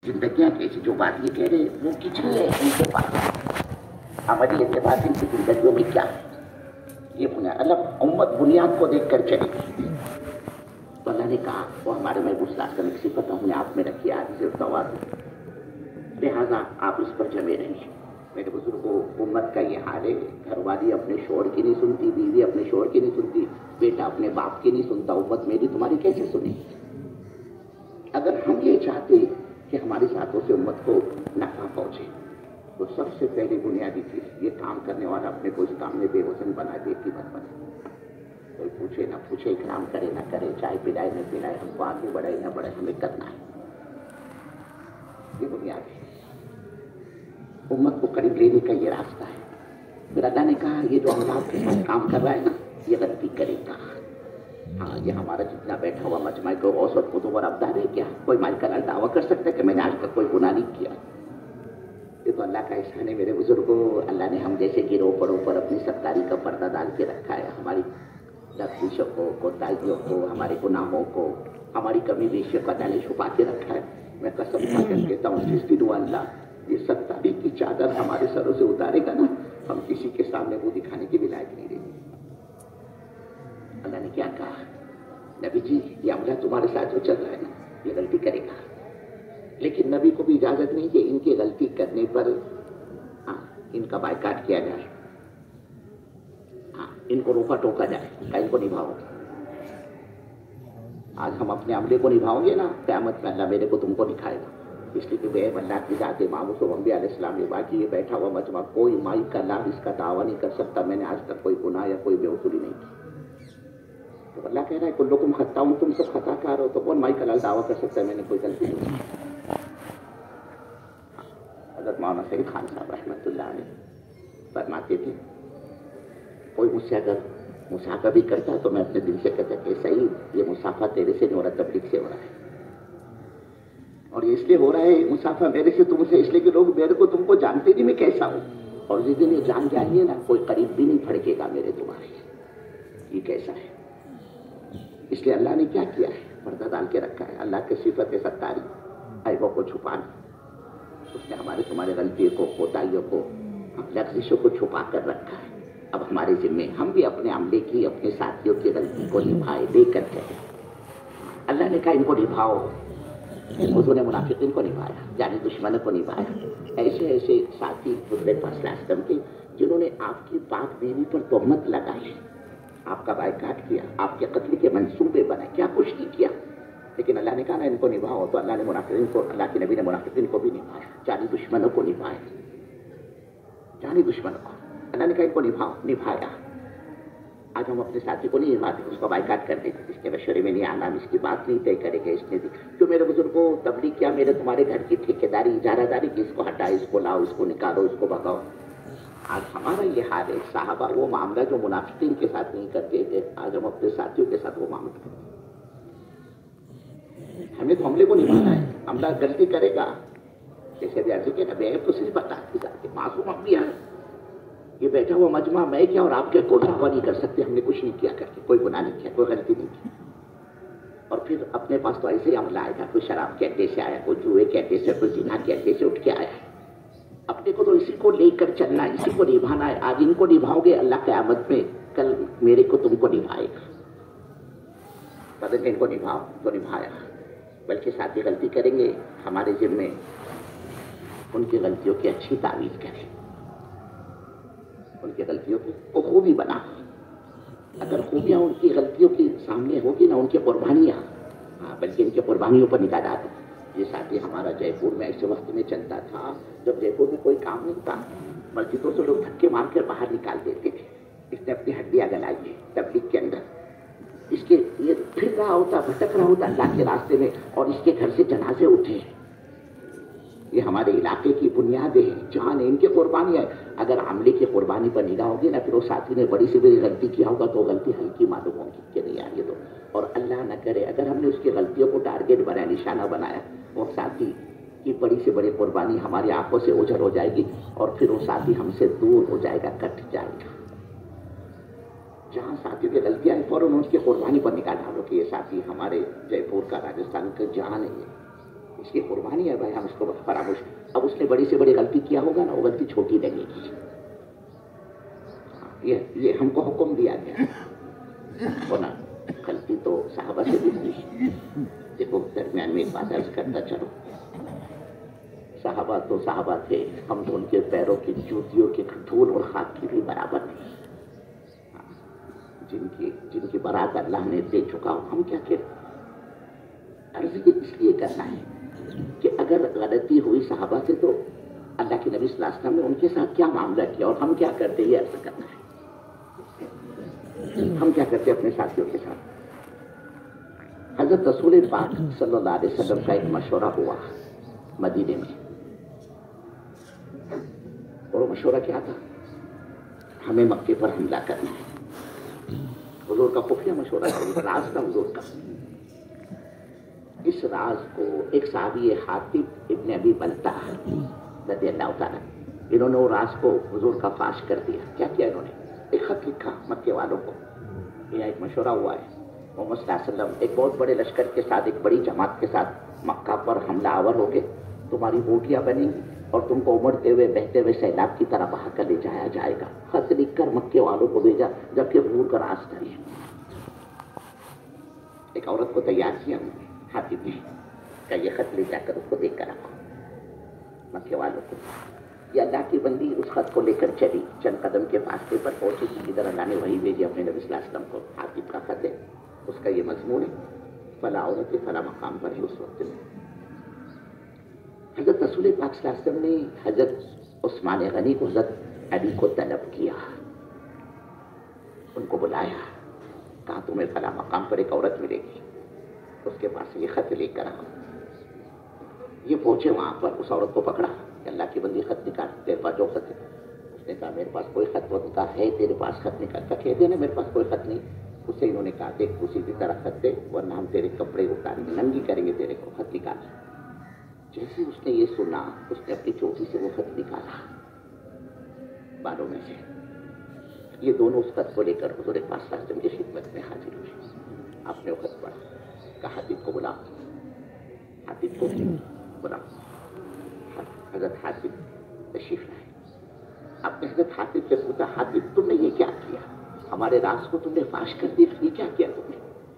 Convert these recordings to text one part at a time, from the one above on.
जिंदगियां कैसी, जो बात ये कह रहे वो कितनी है उनके पास, हमारी एतबार की जिंदगियों में क्या है, ये बुनियाद अल्लाह उम्मत बुनियाद को देख कर चलेगी। तो अल्लाह ने कहा वो हमारे में गुस्ताख करने की सिफत हमने आप में रखी, आज से तवाज़ु, लिहाजा आप इस पर जमे रहिए। मेरे बुजुर्गों, उम्मत का ये हाल है, घरवाली अपने शोर की नहीं सुनती, बीवी अपने शोर की नहीं सुनती, बेटा अपने बाप की नहीं सुनता, उम्मत मेरी तुम्हारी कैसे सुनेगी? अगर हम ये चाहते कि हमारी साथों से उम्मत को नफा पहुंचे, तो सबसे पहली बुनियादी चीज, ये काम करने वाला अपने को इस काम में बेवजन बना दे कि मत बने। कोई पूछे ना पूछे, इकराम करे ना करे, चाय पिलाए न पिलाए, हमको आगे बढ़ाए ना बढ़ाए, हमें करना है। ये बुनियाद है, उम्मत को करीब लेने का ये रास्ता है। फिर अल्लाह ने कहा ये जो हम आपके साथ काम कर रहा है ना, ये गलती करेगा। हाँ, ये हमारा जितना बैठा हुआ मजमा को औसत को तो बराबर है क्या? कोई मालिकाना दावा कर सकता है कि मैंने आज तक कोई गुनाह नहीं किया? ये तो अल्लाह का एहसान है मेरे बुजुर्गों। अल्लाह ने हम जैसे गिरोह पड़ों पर अपनी सत्तारी का पर्दा डाल के रखा है, हमारी लफ्ज़ों को, कोताहियों को, हमारे गुनाहों को, हमारी कमी बेशियों का डाले छुपा के रखा है। मैं कसम खाकर कहता हूँ, जिस दिन अल्लाह ये सत्तारी की चादर हमारे सरों से उतारेगा ना, हम किसी के सामने वो दिखाने के भी लायक नहीं रहेंगे। अल्लाह ने क्या कहा, नबी जी ये अमला तुम्हारे साथ जो चल रहा है ना, ये गलती करेगा, लेकिन नबी को भी इजाजत नहीं कि इनकी गलती करने पर इनका बायकाट किया जाए, इनको रोका टोका जाए, क्या इनको निभाओ। आज हम अपने अमले को निभाओगे ना, क़यामत में अल्लाह मेरे को तुमको दिखाएगा। इसलिए कि वे अल्लाह की जाते मामूस अम्बिया अलैहिस्सलाम ने बाकी ये बैठा हुआ मजमा कोई माई का लाभ इसका दावा नहीं कर सकता, मैंने आज तक कोई गुनाह या कोई बेवसूली नहीं की। तो अल्लाह कह रहा है कुल्लुकुम खत्ताउन, तुम सब खताकार हो, तो कौन माई का लाभ दावा कर सकता है मैंने कोई गलती नहीं की? हज़रत मौलाना सईद खान साहब रहमतुल्लाह अलैह फरमाते थे, कोई मुझसे अगर मुसाफा भी करता तो मैं अपने दिल से कहता कि सही ये मुसाफा तेरे से नूर तबलीग से हो रहा है, और ये इसलिए हो रहा है मुसाफा मेरे से तुमसे, इसलिए कि लोग मेरे को तुमको जानते नहीं मैं कैसा हूँ, और जिस दिन ये जान जाएंगे ना, कोई करीब भी नहीं फड़केगा मेरे तुम्हारे, ये कैसा है। इसलिए अल्लाह ने क्या किया है, पर्दा डाल के रखा है। अल्लाह की सिफत है सत्तारी, ऐबों को छुपाना। उसने हमारे तुम्हारे गलतियों को, कोताहियों को, लफ्ज़ों को छुपा कर रखा है। अब हमारे जिम्मे हम भी अपने अमले की, अपने साथियों की गलती को निभाए, देकर चले। अल्लाह ने कहा इनको निभाओ, उन्होंने मुनाफिकीन को निभाया, यानी दुश्मनों को निभाया। ऐसे ऐसे साथी गुजरे पासलास्तम के जिन्होंने आपकी पाक बीवी पर तोहमत लगाई, आपका बायकाट किया, आपके कत्ल के मंसूबे बनाए, क्या कुछ नहीं किया, लेकिन अल्लाह ने कहा ना इनको निभाओ, तो अल्लाह ने मुनाफिकीन को, अल्लाह के नबी ने मुनाफिकीन को भी निभाया, जानी दुश्मनों को निभाया, जानी दुश्मनों को अल्लाह ने कहा इनको निभाओ, निभाया। आज हम अपने साथी को नहीं निभाते, उसको बायकाट कर देते, इसके मशवरे में नहीं आना, इसकी बात नहीं तय करेंगे, इसने क्यों मेरे बुजुर्गों तबलीग क्या, मेरे तुम्हारे घर की ठेकेदारी, इजारादारी की, इसको हटाओ, इसको लाओ, इसको निकालो, इसको भगाओ। आज हमारा ये हाल है। साहबा वो मामला जो मुनाफिकीन के साथ नहीं करते थे, आज हम अपने साथियों के साथ वो मामला करते। हमें तो हमले को निभाना है, हमला गलती करेगा, जैसे भी अर्ज के ना बेहद तो सिर्फ बता के जाते, मासूम हम भी आए, ये बैठा हुआ मजमा मैं क्या और आपके कोई दावा नहीं कर सकते, हमने कुछ नहीं किया करके, कोई गुनाह नहीं किया, कोई गलती नहीं की। और फिर अपने पास तो ऐसे ही हमला आएगा, कोई शराब के अड्डे से आया, कोई जुए के अड्डे से, कोई जिना के अड्डे से उठ के आया। अपने को तो इसी को लेकर चलना है, इसी को निभाना है। आज इनको निभाओगे, अल्लाह क़यामत में कल मेरे को तुमको निभाएगा। बदल इनको निभाओ तो निभाया, बल्कि साथी गलती करेंगे, हमारे जिम्मे उनकी गलतियों की अच्छी तावीज़ करें, उनकी गलतियों को खूबी बना। अगर खूबियाँ उनकी गलतियों के सामने होगी ना, उनकी कुर्बानियाँ, बल्कि इनकी कुर्बानियों पर निगाह डालो। ये साथी हमारा जयपुर में ऐसे वक्त में चलता था जब जयपुर में कोई काम नहीं था, मस्जिदों से लोग धक्के मार कर बाहर निकाल देते थे। इसने अपनी हड्डियाँ गलाई है तबलीग के अंदर, इसके ये फिर रहा होता, भटक रहा होता अल्लाह के रास्ते में, और इसके घर से जनाजे उठे। ये हमारे इलाके की बुनियादें हैं, जान है, इनकी कुर्बानियाँ है। अगर आमले की कुर्बानी पर निगाह होगी ना, फिर वो साथी ने बड़ी से बड़ी गलती किया होगा तो गलती हल्की मालूम होगी कि नहीं यार ये तो, और अल्लाह न करे अगर हमने उसकी गलतियों को टारगेट बनाया, निशाना बनाया, वो साथी की बड़ी से बड़ी कुर्बानी हमारी आंखों से ओझल हो जाएगी, और फिर वो साथी हमसे दूर हो जाएगा, कट जाएगा। जहाँ साथियों की गलतियाँ हैं, फौरन उसकी कुर्बानी पर निकाल डालो कि ये साथी हमारे जयपुर का, राजस्थान का जान है, اس کی قربانی ہے بھائی، ہم اس کو فراموش. اب اس نے بڑی سے بڑی غلطی کیا ہوگا نا، وہ غلطی چھوٹی لگے گی. یہ ہم کو حکم دیا گیا ہونا. غلطی تو صحابہ سے بھی ہوئی. دیکھو درمیان میں ایک بات عرض کرتا چلو، صحابہ تو صحابہ تھے، ہم تو ان کے پیروں کی جوتیوں کے دھول اور خاک کی بھی برابر نہیں. جن کی برات اللہ نے دے چکا ہو، ہم کیا کہتے. عرض یہ اس لیے کرنا ہے کہ اگر غلطی ہوئی صحابہ سے تو اللہ کے نبی صلی اللہ علیہ وسلم نے ان کے ساتھ کیا معاملہ کیا اور ہم کیا کرتے، یہ عرض کرنا ہے. ہم کیا کرتے اپنے ساتھیوں کے ساتھ. حضرت رسول پاک صلی اللہ علیہ وسلم کا ایک مشورہ ہوا مدینے میں، اور وہ مشورہ کیا تھا؟ ہمیں مکے پر حملہ کرنا ہے. حضور کا خفیہ مشورہ تھا، راز تھا حضور کا. اس راز کو ایک صحابی حاتب ابن ابی بلتع رضی اللہ تعالیٰ، انہوں نے وہ راز کو حضور کا فاش کر دیا. کیا کیا انہوں نے؟ ایک خط لکھا مکے والوں کو. یہ ایک مشورہ ہوا ہے، محمد صلی اللہ علیہ وسلم ایک بہت بڑے لشکر کے ساتھ، ایک بڑی جماعت کے ساتھ مکہ پر حملہ آور ہو گئے. تمہاری بوٹیاں بنیں گی اور تم کو امڑتے ہوئے بہتے ہوئے سیلاب کی طرح بہا کر لے جایا جائے گا. خط لکھ کر مکے والوں کو بھیجا، جبکہ حضور کا راز تھا. ایک عورت کو تیار کیا حاتب نے، کہ یہ خط لے جا کر اس کو دیکھ کر رکھو. مکے والوں کو یہ اللہ کی بندی اس خط کو لے کر چلی، چند قدم کے فاصلے پر پہنچی. ادھر اللہ نے وہی بھیجی اپنے نبی صلی اللہ علیہ وسلم کو. حاتب کا خط ہے، اس کا یہ مضمون ہے، فلاں عورت فلاں مقام پر ہے. اس وقت میں حضرت رسول پاک صلی اللہ علیہ وسلم نے حضرت عثمان غنی کو، حضرت علی کو طلب کیا، ان کو بلایا، کہا تمہیں فلاں مقام پر ایک عورت ملے گی، اس کے پاس یہ خط لے کر آؤ. یہ پہنچے وہاں پر، اس عورت کو پکڑا کہ اللہ کی بندی خط نکال، تیرے پاس جو خط ہے. اس نے کہا میرے پاس کوئی خط ہوتا ہے، تیرے پاس خط نکال. کہہ دینا میرے پاس کوئی خط نہیں. اس سے انہوں نے کہا دیکھ اسی کی طرح خط دے، ورنہ ہم تیرے کپڑے اتاریں گے، ننگی کریں گے تیرے کو. خط نکال. جیسے اس نے یہ سنا، اس نے اپنی چوٹی سے وہ خط نکالا بالوں میں سے. یہ دونوں اس خط کو لے کر حضور پاک صلی اللہ علیہ وسلم کی خدمت میں حاضر ہوئے. آپ نے وہ خط پڑھا، کہا حاتب کو بلا، حاتب کو بلا. حضرت حاتب تشریف لائے. آپ نے حضرت حاتب سے پوچھا، حاتب تم نے یہ کیا کیا؟ ہمارے راز کو تم نے فاش کر دیا، یہ کیا کیا تم نے؟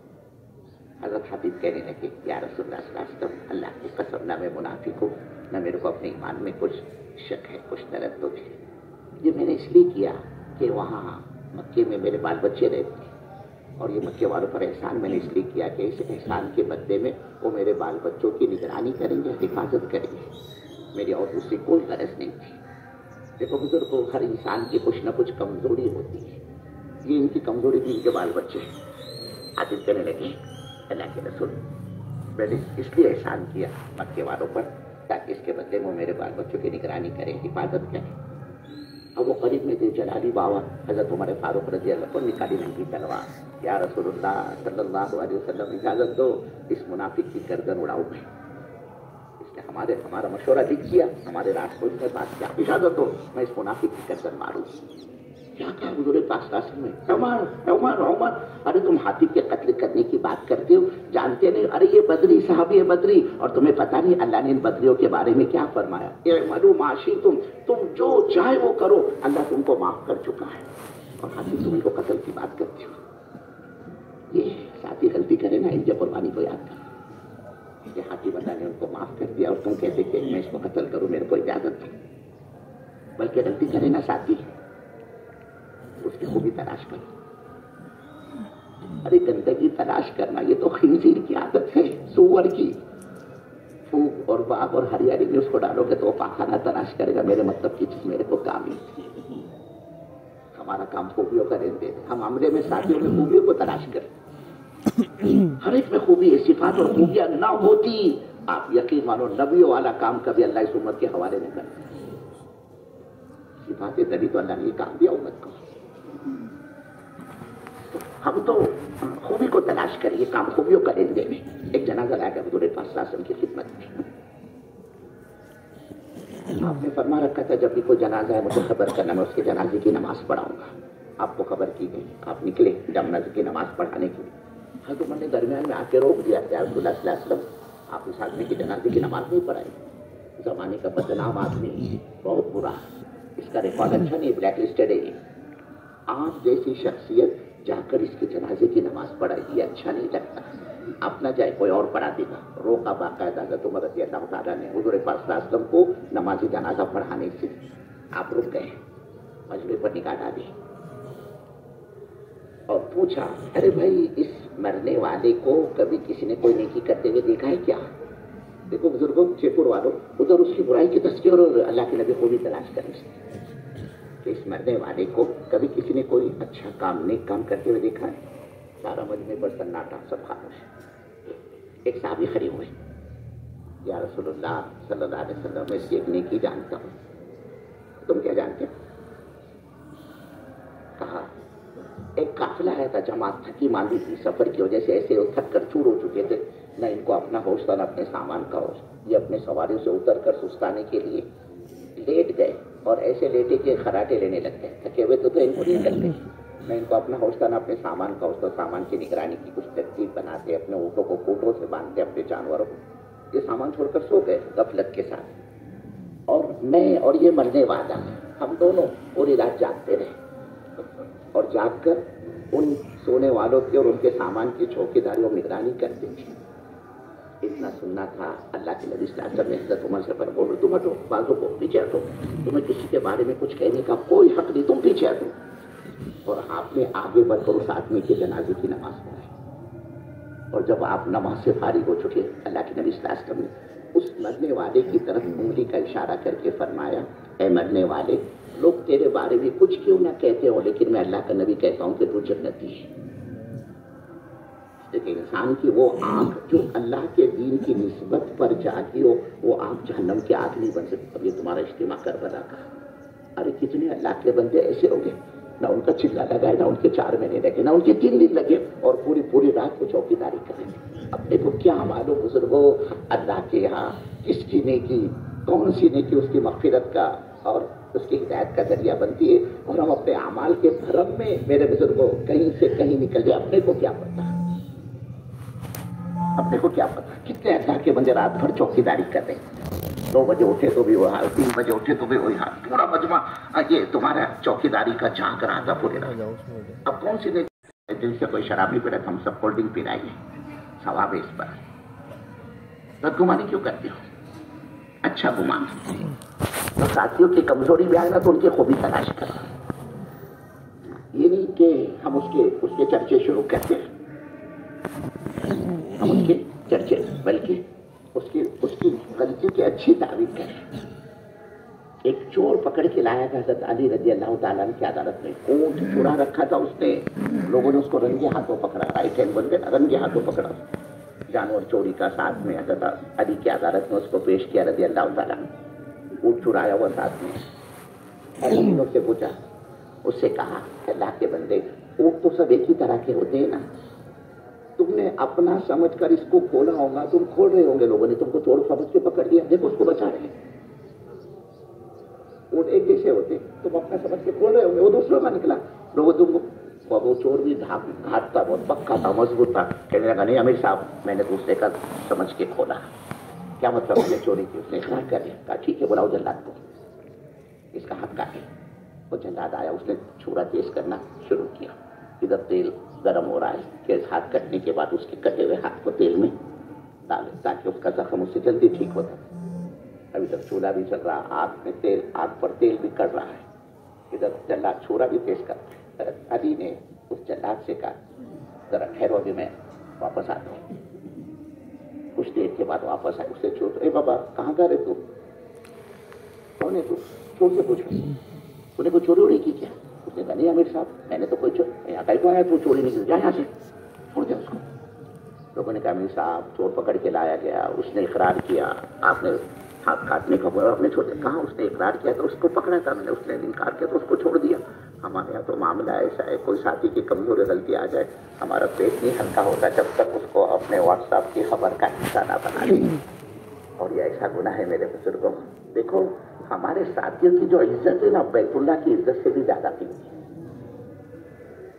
حضرت حاتب کہنے لگے، یا رسول اللہ صلی اللہ علیہ وسلم، اللہ کی قسم نہ میں منافق ہوں، نہ میرے کو اپنے ایمان میں کچھ شک ہے، کچھ تردد ہے. یہ میں نے اس لیے کیا کہ وہاں مکے میں میرے بال بچے رہتے ہیں، اور یہ مکے والوں پر احسان میں نے اس لیے کیا کہ اس احسان کے بدلے میں وہ میرے بال بچوں کی نگرانی کریں گے، حفاظت کریں گے. میری اور دوسری کوئی غرض نہیں تھی. دیکھو بزرگوں، ہر انسان کی کچھ نہ کچھ کمزوری ہوتی ہے. یہ ان کی کمزوری تھی، ان کے بال بچے. حاتب کہنے لگے، اللہ کے رسول، میں نے اس لیے احسان کیا مکے والوں پر تاکہ اس کے بدلے میں میرے بال بچوں کی نگرانی کریں، حفاظت کریں. اب وہ قریب میں تھے جلالی بابا حضرت عمر فاروق رضی اللہ عنہ، نکالی ننگی تلوار. یا رسول اللہ صلی اللہ علیہ وسلم، اجازت دو اس منافق کی گردن اڑاؤں میں. اس نے ہمارا مشورہ لکھ کیا، ہمارے راستے میں بات کیا، اجازت دو میں اس منافق کی گردن ماروں. کیا کہا حضور پاک صلی اللہ علیہ وسلم نے؟ عمر عمر عمر، ارے تم حاتب کے قتل کرنے کی بات کرتے ہو، جانتے نہیں؟ ارے یہ بدری صحابی ہے، بدری، اور تمہیں پتہ نہیں اللہ نے ان بدریوں کے بارے میں کیا فرمایا؟ اعملوا ما شئتم، تم جو چاہے وہ کرو، اللہ تم کو معاف کر چکا ہے. اور حاتب تم ان کو قتل کی بات کرتے ہو. یہ ساتھی غلطی کرے نا، ان کی قربانی کو یاد کر کہ حاتب اللہ نے ان کو معاف کر دیا، اور تم کہتے کہ میں اس کو قتل کروں، میرے کو اجازت ہے. بلکہ غلطی کرے نا ساتھی، اس کی خوبی تلاش کرو. ارے گندگی تلاش کرنا یہ تو خنزیر کی عادت ہے، سور کی. پھوک اور باغ اور ہریالی میں اس کو ڈالو گے تو وہ پاخانہ تلاش کرے گا. میرے مطلب کی چیز میرے کو کام ہی. ہمارا کام خوبیوں کا رہتے ہیں. ہم عملے میں ساتھیوں میں خوبیوں کو تلاش کریں. ہر ایک میں خوبی ہے، صفات اور خوبیاں نہ ہوتی آپ یقین مانو نبیوں والا کام کبھی اللہ اس امت کے حوالے نہیں کرتا. صفاتیں تبھی تو اللہ نے یہ کام دیا امت کو. ہم تو خوبی کو تلاش کریں، یہ کام خوبیوں کا لیندے میں. ایک جنازہ لایا گیا حضور پاک صلی اللہ علیہ وسلم کی خدمت میں. آپ نے فرما رکھا تھا جب بھی کوئی جنازہ ہے مجھے خبر کرنا، میں اس کے جنازے کی نماز پڑھاؤں گا. آپ کو خبر کی گئی، آپ نکلے جنازے کی نماز پڑھانے کے لیے. حضرت عمر نے درمیان میں آ کے روک دیا کہ رسول اللہ صلی اللہ علیہ وسلم آپ اس آدمی کی جنازے کی نماز نہیں پڑھائی. زمانے کا بدنام آدمی, بہت برا, اس کا ریکارڈ اچھا نہیں, بلیک لسٹڈ ہے. آپ جیسی شخصیت جا کر اس کے جنازے کی نماز پڑھائی, یہ اچھا نہیں لگتا. آپ نہ جائے, کوئی اور پڑھا دے گا. روکا باقاعدہ حضرت عمر رضی اللہ تعالیٰ نے حضور پاک صلی اللہ علیہ وسلم کو نماز جنازہ پڑھانے سے. آپ رک گئے, مجبور پر نکاح ڈالی اور پوچھا, ارے بھائی اس مرنے والے کو کبھی کسی نے کوئی نیکی کرتے ہوئے دیکھا ہے کیا؟ دیکھو بزرگوں, جے پور والوں, ادھر اس کی برائی کی تذکیر اور اللہ کے نبی کو بھی تلاش کریں کہ اس مرنے والے کو کبھی کسی نے کوئی اچھا کام, نیک کام کرتے ہوئے دیکھا ہے؟ سارا مجمع پر سناٹا, سب خاموش. ایک صحابی کھڑے ہوئے, یا رسول اللہ صلی اللہ علیہ وسلم, میں اس کی ایک نیکی جانتا ہوں. تم کیا جانتے ہو؟ کہا ایک قافلہ آیا تھا, جماعت تھکی ماندی تھی, سفر کی وجہ سے ایسے تھک کر چور ہو چکے تھے, نہ ان کو اپنا ہوش تھا نہ اپنے سامان کا ہوش. یہ اپنے سواریوں سے اتر کر سستانے کے لیے لیٹ گئے اور ایسے لیٹے کہ خراٹے لینے لگ گئے. تھکے ہوئے تو ان کو نہیں کرتے, نہ ان کو اپنا ہوش تھا نہ اپنے سامان کا ہوش تھا. سامان کی نگرانی کی کچھ ترتیب بناتے, اپنے اونٹوں کو کوٹوں سے باندھتے, اپنے جانوروں کو. یہ سامان چھوڑ کر سو گئے غفلت کے ساتھ. اور میں اور یہ مرنے والا, ہم دونوں پوری رات جاگتے رہے اور جاگ کر ان سونے والوں کی اور ان کے سامان کی چوکیداری اور نگرانی کرتے تھے. اتنا سننا تھا, اللہ کے نبی صلی اللہ علیہ وسلم نے حضرت عمر سے فرمایا, تم ہٹو, بازو کو پیچھے ہٹو, تمہیں کسی کے بارے میں کچھ کہنے کا کوئی حق نہیں, تم پیچھے ہٹو. اور آپ نے آگے بڑھ کر اس آدمی کے جنازے کی نماز پڑھائی. اور جب آپ نماز سے فارغ ہو چکے, اللہ کے نبی صلی اللہ علیہ وسلم نے اس مرنے والے کی طرف انگلی کا اشارہ کر کے فرمایا, اے مرنے والے, لوگ تیرے بارے میں کچھ کیوں نہ کہتے ہو, لیکن میں اللہ کا نبی کہتا ہوں کہ تو جنتی ہے. لیکن انسان کی وہ آنکھ جو اللہ کے دین کی نسبت پر جاگی ہو, وہ آنکھ جہنم کی آنکھ نہیں بن سکتی. اب یہ تمہارا اجتماع کربلا کا, ارے کتنے اللہ کے بندے ایسے ہو گئے, نہ ان کا چلا لگا ہے, نہ ان کے 4 مہینے لگے, نہ ان کے 3 دن لگے, اور پوری رات کو چوکیداری کریں. اپنے کو کیا معلوم بزرگوں, اللہ کے یہاں کس کی نیکی, کون سی نیکی اس کی مغفرت کا اور اس کی ہدایت کا ذریعہ بنتی ہے. اور ہم اپنے اعمال کے بھرم میں میرے بزرگوں کہیں سے کہیں نکل جائے, اپنے کو کیا پتا, اپنے کو کیا پتا. کتنے اللہ کے بندے رات بھر چوکیداری کر رہے ہیں, 2 بجے اٹھے تو بھی وہ حال, 3 بجے اٹھے تو بھی وہی حال, پورا مجمع یہ تمہارا چوکیداری کا جھانک رہا تھا پورے رات. اب کون سی دل سے کوئی شراب نہیں پی رہا تھا, ہم سب کولڈ ڈرنک پی رہے ہیں, ثواب ہے اس پر. بدگمانی کیوں کرتے ہو؟ اچھا گمان. تو ساتھیوں کی کمزوری بھی آئے نا تو ان کی خوبی تلاش کرو. یہ نہیں کہ ہم اس کے چرچے شروع کرتے ہیں, ہم اس کے چرچے, بلکہ اس کی غلطی کی اچھی تعریف کریں. ایک چور پکڑ کے لایا تھا حضرت علی رضی اللہ تعالیٰ کی عدالت میں, اونٹ چرا رکھا تھا اس نے, لوگوں نے اس کو رنگے ہاتھوں پکڑا, رائٹ ہینڈ بندے رنگے ہاتھوں پکڑا, جانور چوری کا ساتھ میں حضرت علی کی عدالت میں اس کو پیش کیا رضی اللہ تعالیٰ. اونٹ چرایا ہوا ساتھ میں, اور سے پوچھا, اس سے کہا اللہ کے بندے, اونٹ تو سب ایک ہی طرح کے ہوتے ہیں نا, تم نے اپنا سمجھ کر اس کو کھولا ہوگا, تم کھول رہے ہوں گے, لوگوں نے تم کو چور سمجھ کے پکڑ لیا, دیکھو اس کو بچا رہے ہیں. اونٹ ایک جیسے ہوتے, تم اپنا سمجھ کے کھول رہے ہوں گے, وہ دوسروں کا نکلا, لوگوں تم کو. وہ چور بھی گھاٹ تھا, بہت پکا تھا, مضبوط تھا, کہنے لگا نہیں امیر صاحب, میں نے دوسرے کا سمجھ کے کھولا. کیا مطلب ہے چوری کی؟ اس نے اقرار کر لیا. کہا ٹھیک ہے, بلاؤ جلاد کو, اس کا حق کاٹے. وہ جلاد آیا, اس نے چھرا تیز کرنا شروع کیا. ادھر تیل گرم ہو رہا ہے, تیز ہاتھ کٹنے کے بعد اس کے کٹے ہوئے ہاتھ کو تیل میں ڈالے تاکہ اس کا زخم اس سے جلدی ٹھیک ہوتا. ابھی تک چولہا بھی چل رہا, آگ پر تیل بھی کر رہا ہے, ادھر جلاد چھرا بھی تیز کرتا ہے. علی نے اس جلاد سے کہا ذرا ٹھہرو, ابھی میں واپس آتا ہوں. کچھ دیر کے بعد واپس آئے, اس سے چھوٹ, اے بابا کہاں گئے تو, کون ہے تو, چور سے پوچھو, انہیں کوئی چوری کی کیا؟ اس نے کہا نہیں امیر صاحب, میں نے تو کوئی یہاں کہیں کو آیا, تو چوری نہیں کی, جا یہاں سے, چھوڑ دیا اس کو. لوگوں نے کہا امیر صاحب چور پکڑ کے لایا گیا, اس نے اقرار کیا, آپ نے ہاتھ کاٹنے کا بولا, آپ نے چھوڑ دیا. کہاں اس نے اقرار کیا تو اس کو پکڑا تھا میں نے, اس نے انکار کیا تو اس کو چھوڑ دیا. ہمارے یہاں تو معاملہ ایسا ہے, کوئی ساتھی کی کمزوری غلطی آ جائے, ہمارا پیٹ نہیں ہلکا ہوتا جب تک اس کو اپنے واٹس ایپ کی خبر کا حصہ نہ بنا لیں. اور یہ ایسا گناہ ہے میرے بزرگوں. دیکھو ہمارے ساتھیوں کی جو عزت ہے نا, بیت اللہ کی عزت سے بھی زیادہ قیمتی ہے.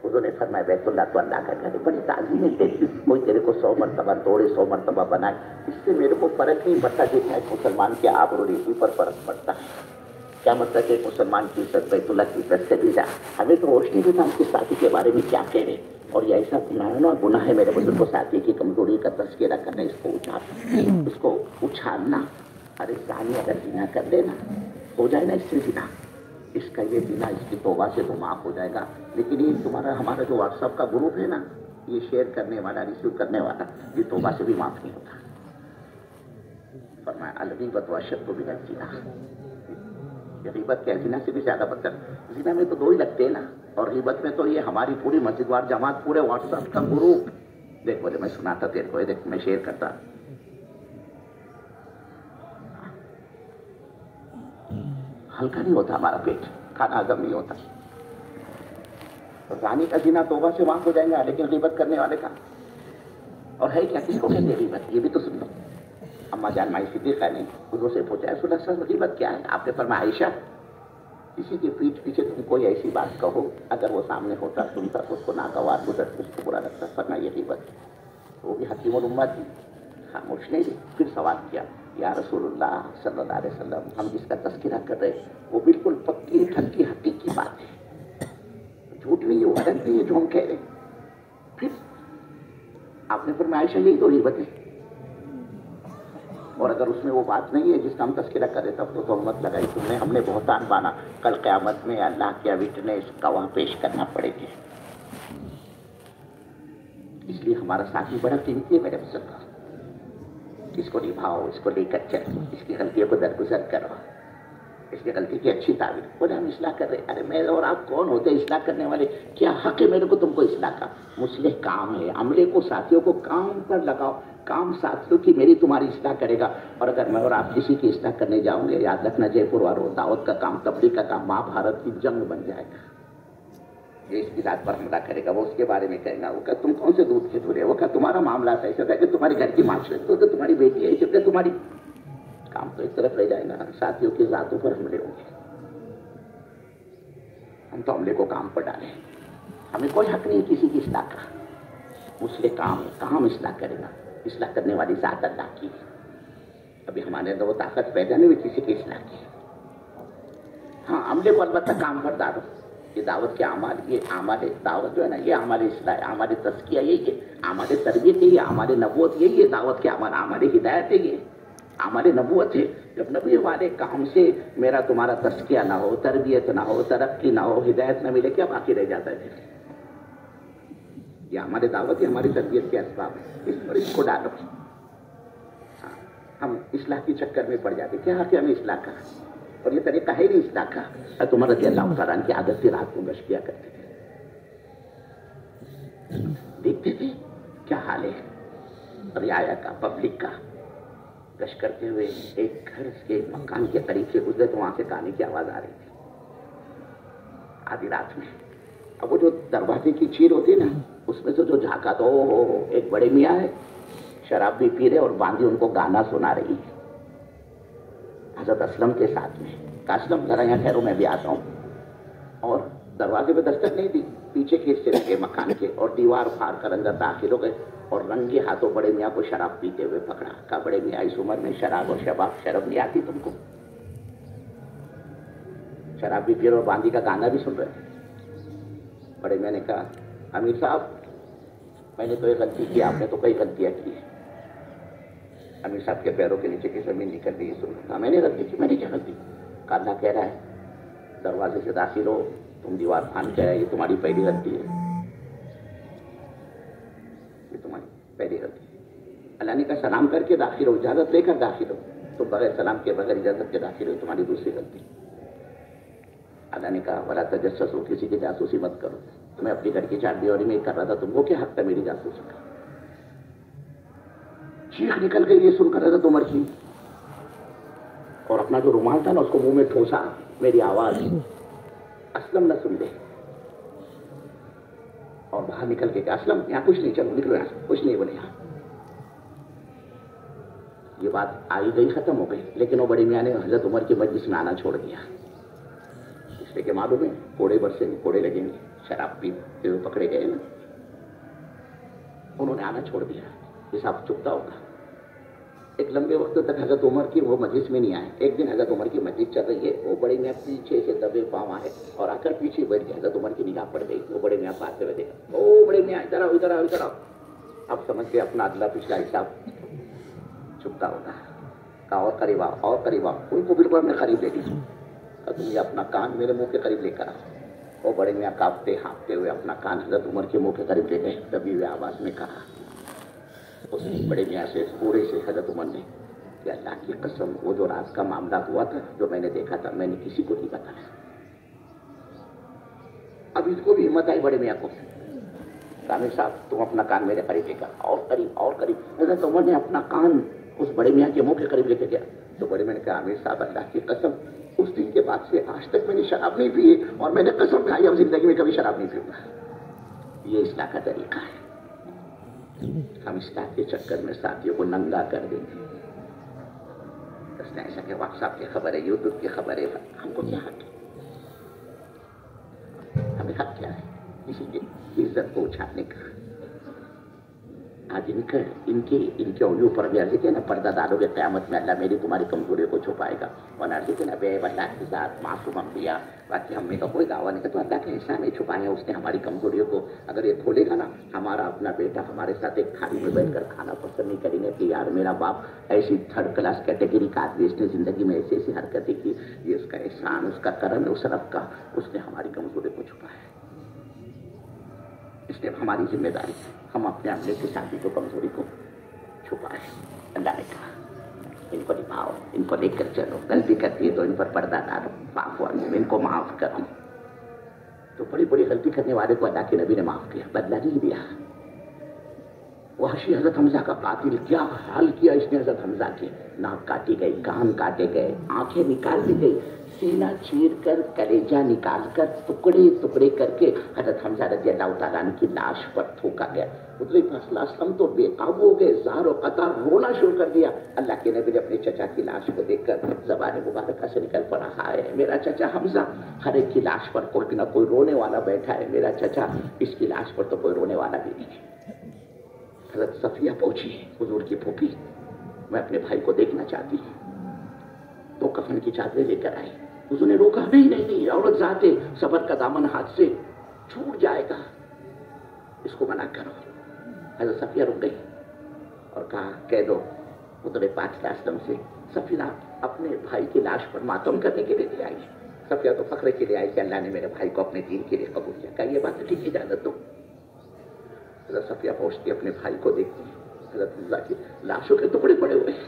حضور نے فرمایا بیت اللہ تو اللہ کا گھر ہے، بڑی تعظیم ہے تیری، کوئی تیرے کو 100 مرتبہ توڑے 100 مرتبہ بنائے، اس سے میرے کو فرق نہیں پڑتا جتنا ایک مسلمان کے آبرو ریزی پر فرق پڑتا ہے۔ کیا مطلب کہ ایک مسلمان کی عزت بیت اللہ کی عزت سے بھی جائے، ہمیں تو روشنی بھی تھا ہم کے ساتھی کے بارے میں کیا کہہ رہے، اور یہ ایسا گناہ ہے میرے بزرگ کو ساتھی کی کمزوری کا تذکرہ کرنا، اس کو اچھالنا۔ ارے زانی اگر زنا کر لینا ہو جائے نا اس سے زنا، اس کا یہ زنا اس کی توبہ سے تو معاف ہو جائے گا، لیکن یہ ہمارا جو واٹس ایپ کا گروپ ہے نا، یہ شیئر کرنے والا ریسیو کرنے والا یہ توبہ سے بھی معاف نہیں ہوتا۔ فرمایا الغیبۃ واشد من الزنا، یہ غیبت کیا زنا سے بھی زیادہ بدتر۔ زنا میں تو 2 ہی لگتے ہیں نا، اور غیبت میں تو یہ ہماری پوری مسجد وار جماعت، پورے واٹس ایپ کا گروپ۔ دیکھ بولے میں سناتا تیرے کو، دیکھ میں شیئر کرتا، ہلکا نہیں ہوتا ہمارا پیٹ، کھانا ہضم نہیں ہوتا۔ زانی کا زنا توبہ سے معاف ہو جائے گا، لیکن غیبت کرنے والے کا، اور ہے کیا، کس کو کہتے ہیں غیبت، یہ بھی تو سن لو۔ اما جان مائی صدیقہ نے حضور سے پوچھا رسول اللہ صلی اللہ علیہ وسلم غیبت کیا ہے؟ آپ نے فرمایا عائشہ، کسی کی پیٹھ پیچھے تم کوئی ایسی بات کہو، اگر وہ سامنے ہوتا سنتا تو اس کو ناگوار گزرتا، اس کو برا لگتا، فرمایا یہ غیبت۔ وہ بھی حکیم الامت تھی، خاموش نہیں رہی، پھر سوال کیا یا رسول اللہ صلی اللہ علیہ وسلم، ہم جس کا تذکرہ کر رہے وہ بالکل پکی ٹھنکی حقیقی بات ہے، جھوٹ نہیں ہے، وہ غلط نہیں ہے جو ہم کہہ رہے ہیں۔ پھر آپ نے فرمایا عائشہ یہی تو غیبت ہے، اور اگر اس میں وہ بات نہیں ہے جس کا ہم تذکرہ کر رہے تب تو تہمت لگائی تم نے، ہم نے بہتان بانا، کل قیامت میں اللہ کے وٹنس گواہ پیش کرنا پڑے گی۔ اس لیے ہمارا ساتھی بڑا قیمتی ہے میرے بزرگ، اس کو نبھاؤ، اس کو لے کر چلو، اس کی غلطیوں کو درگزر کرو، اس کی غلطی کی اچھی تعبیر۔ بولے ہم اصلاح کر رہے، ارے میں اور آپ کون ہوتے ہیں اصلاح کرنے والے؟ کیا حق ہے میرے کو تم کو اصلاح کا؟ مصلح کام ہے، عملے کو ساتھیوں کو کام پر لگاؤ، کام ساتھیوں کی میری تمہاری اصلاح کرے گا۔ اور اگر میں اور آپ کسی کی اصلاح کرنے جاؤں گے، یاد رکھنا جے پور والوں، دعوت کا کام، تبلیغ کا کام مہابھارت کی جنگ بن جائے گا۔ یہ اس کی ذات پر حملہ کرے گا، وہ اس کے بارے میں کہے گا، وہ کہ تم کون سے دودھ کے دھلے، وہ کہ تمہارا معاملہ ایسا ہے کہ تمہاری گھر کی معاشرت تو تمہاری بیٹی ہے، جبکہ تمہاری کام تو ایک طرف رہ جائے گا، ساتھیوں کی ذاتوں پر حملے ہوں گے۔ ہم تو عملے کو کام پر ڈالیں، ہمیں کوئی حق نہیں کسی کی اصلاح کا، مصلح کام ہے، کہاں ہم اصلاح کرے گا؟ اصلاح کرنے والی ذات اللہ کی ہے، ابھی ہمارے اندر وہ طاقت پیدا نہیں ہوئی کسی کی اصلاح کی۔ ہاں عملے کو البتہ کام پر ڈالو، یہ دعوت کے اعمال، یہ اعمال دعوت جو ہے نا، یہ ہماری اصلاح، ہماری تزکیہ یہی ہے، ہمارے تربیت یہی ہے، ہمارے نبوت یہی ہے، دعوت کے اعمال، ہماری ہدایت ہے، یہ ہمارے نبوت ہے۔ جب نبی والے کام سے میرا تمہارا تزکیہ نہ ہو، تربیت نہ ہو، ترقی نہ ہو، ہدایت نہ ملے، کیا باقی رہ جاتا ہے پھر؟ یہ ہماری دعوت ہے، ہماری تربیت کے اسباب ہے، اس کو ڈالو۔ ہم اصلاح کے چکر میں پڑ جاتے، کیا حق ہے ہمیں اصلاح کا؟ اور یہ طریقہ ہے نہیں اصلاح کا۔ تمہارا رضی اللہ تعالیٰ کی عادت سے رات کو گشت کیا کرتے تھے، دیکھتے تھے کیا حال ہے رعایا کا، پبلک کا۔ گشت کرتے ہوئے ایک گھر کے مکان کے قریب سے گزرے تو وہاں سے گانے کی آواز آ رہی تھی آدھی رات میں۔ اب وہ جو دروازے کی چیر ہوتی ہے نا، اس میں سے جو جھانکا تو ایک بڑے میاں ہے، شراب بھی پی رہے اور باندھی ان کو گانا سنا رہی ہے حضرت اسلم کے ساتھ میں۔ اسلم ذرا یہاں ٹھہرو میں بھی آتا ہوں، اور دروازے پہ دستک نہیں دی، پیچھے کے حصے لگے مکان کے، اور دیوار پھاڑ کر اندر داخل ہو گئے، اور رنگے ہاتھوں بڑے میاں کو شراب پیتے ہوئے پکڑا۔ کہا بڑے میاں اس عمر میں شراب اور شباب، شرم نہیں آتی تم کو؟ شراب بھی پی اور باندھی کا گانا بھی سن رہے تھے۔ بڑے میاں نے کہا امیر صاحب میں نے تو ایک غلطی کی، آپ نے تو کئی غلطیاں کی۔ امیر صاحب کے پیروں کے نیچے کی زمین نکل رہی ہے، سن رہا میں نے غلطی کی، میں نے کیا غلطی؟ اللہ کہہ رہا ہے دروازے سے داخل ہو، تم دیوار پھاند کے آئے، یہ تمہاری پہلی غلطی ہے، یہ تمہاری پہلی غلطی ہے۔ اللہ نے کہا سلام کر کے داخل ہو، اجازت لے کر داخل ہو، تو بغیر سلام کے بغیر اجازت کے داخل ہو، تمہاری دوسری غلطی۔ اللہ نے کہا ولا تجسسوا، کسی کی جاسوسی مت کرو، تمہیں اپنی گھر کی چار دیواری میں کر رہا تھا، تم کو کیا حق تھا میری جاسوسی کا؟ چیخ نکل گئی یہ سن کر حضرت عمر کی، اور اپنا جو رومال تھا نا اس کو منہ میں ٹھوسا، میری آواز اسلم نہ سن دے، اور باہر نکل کے کہ اسلم یہاں کچھ نہیں، چلو نکلو یہاں سے، کچھ نہیں بولے یہاں۔ یہ بات آئی گئی ختم ہو گئی، لیکن وہ بڑے میاں نے حضرت عمر کی مجلس میں آنا چھوڑ دیا، اس لیے کہ معلوم ہے کوڑے برسیں گے، کوڑے لگیں گے، शराब पीते हुए पकड़े गए ना, उन्होंने आना छोड़ दिया, हिसाब चुकता होगा। एक लंबे वक्त तक हजरत उमर की वो मजलिस में नहीं आए। एक दिन हजरत उमर की मजलिस चल रही है, वो बड़े मियाँ पीछे से दबे पाँव आए और आकर पीछे बैठ गए। हजरत उमर की निगाह पड़ गई, वो बड़े मियाँ पास में देखा, ओ बड़े मियाँ इधर आओ इधर आओ इधर आओ। अब समझ के अपना अगला पिछला हिसाब चुकता होगा। कहा और करीब आओ और करीब आओ, उनको बिल्कुल अपने करीब ले लीजिए, तुम ये अपना कान मेरे मुंह के करीब लेकर आओ। वो बड़े मियाँ कांपते हाँपते हुए अपना कान हजरत उमर के मुंह के करीब ले गए। तभी वे आवाज में कहा, उस बड़े मियाँ से पूरे से हजरत उमर ने कि अल्लाह की कसम, वो जो रात का मामला हुआ था, जो मैंने देखा था, मैंने किसी को नहीं बताया। अब इसको भी हिम्मत आई बड़े मियाँ को, आमिर साहब तुम अपना कान मेरे करीब लेकर और करीब और करीब। हजरत उमर ने अपना कान उस बड़े मियाँ के मुंह के करीब लेके गया। तो बड़े मियाँ ने कहा, आमिर साहब अल्लाह की कसम, उस दिन के बाद से आज तक मैंने शराब नहीं पी और मैंने कसम खाई अब जिंदगी में कभी शराब नहीं पीऊंगा। ये इस्लाह का तरीका है। हम इस्लाह के चक्कर में साथियों को नंगा कर देंगे। ऐसा कि व्हाट्सएप की खबर है, यूट्यूब की खबर है, हमको क्या हक है? हमें हक क्या है किसी की इज्जत को उछालने का? आज इनके उंगलियों पर भी अर्जी के ना पर्दा डालोगे क़यामत में, अल्लाह मेरी तुम्हारी कमजोरियों को छुपाएगा। और अर्जी के ना बेब अल्लाह के साथ मासूम अंबिया, बाकी हमने का कोई दावा नहीं किया, तो अल्लाह के एहसान में छुपाए उसने हमारी कमजोरियों को। अगर ये खोलेगा ना, हमारा अपना बेटा हमारे साथ एक थाली में बैठकर खाना पसंद नहीं करेंगे कि यार मेरा बाप ऐसी थर्ड क्लास कैटेगरी का आदमी, इसने जिंदगी में ऐसी ऐसी हरकतें की, ये उसका एहसान, उसका करम है उस रब का, उसने हमारी कमजोरियों को छुपाया। इसलिए हमारी जिम्मेदारी हम अपने अपने की शादी को, कमजोरी को छुपाए। अल्लाह ने कहा इनको निभाओ, इनको लेकर चलो, गलती करती है तो इन पर पर्दा डालो, माफ इनको माफ करो। तो बड़ी बड़ी गलती करने वाले को अल्लाह के नबी ने माफ किया, बदला नहीं दिया। वहशी हजरत हमजा का कातिल क्या हाल किया इसने हजरत हमजा के, नाक काटी गई, कान काटे गए, आंखें निकाल दी गई, सीना चीर कर कलेजा निकाल कर टुकड़े टुकड़े करके हजरत हमजा रज़ी अल्लाह तआला अन्हु की लाश पर थूका गया। हुज़ूर तो बेकाबू हो गए, ज़ार और कतार रोना शुरू कर दिया। अल्लाह के नबी ने अपने चचा की लाश को देखकर ज़बान मुबारक से निकल पड़ा, हाय मेरा चचा हमजा, हर एक की लाश पर कोई ना कोई रोने वाला बैठा है, मेरा चचा, इसकी लाश पर तो कोई रोने वाला भी नहीं है। हजरत सफिया पहुंची, हुजूर की फूफी, मैं अपने भाई को देखना चाहती हूँ। तो कफन की चादरें लेकर आई। हुजूर ने रोका, नहीं, औरत जाते, सबर का दामन हाथ से छूट जाएगा, इसको मना करो। हजरत सफिया रुक गई और कहा, कह दो उतरे पाक आश्रम से सफिया अपने भाई की लाश पर मातम करने के लिए आई। सफिया तो फख्र के लिए आई कि अल्लाह ने मेरे भाई को अपने दीन के लिए कबूल किया। कहा ये बात ठीक, इजाजत दो। हजरत सफिया पहुंचती, अपने भाई को देखती, हजरत हमजा की लाशों के टुकड़े पड़े हुए।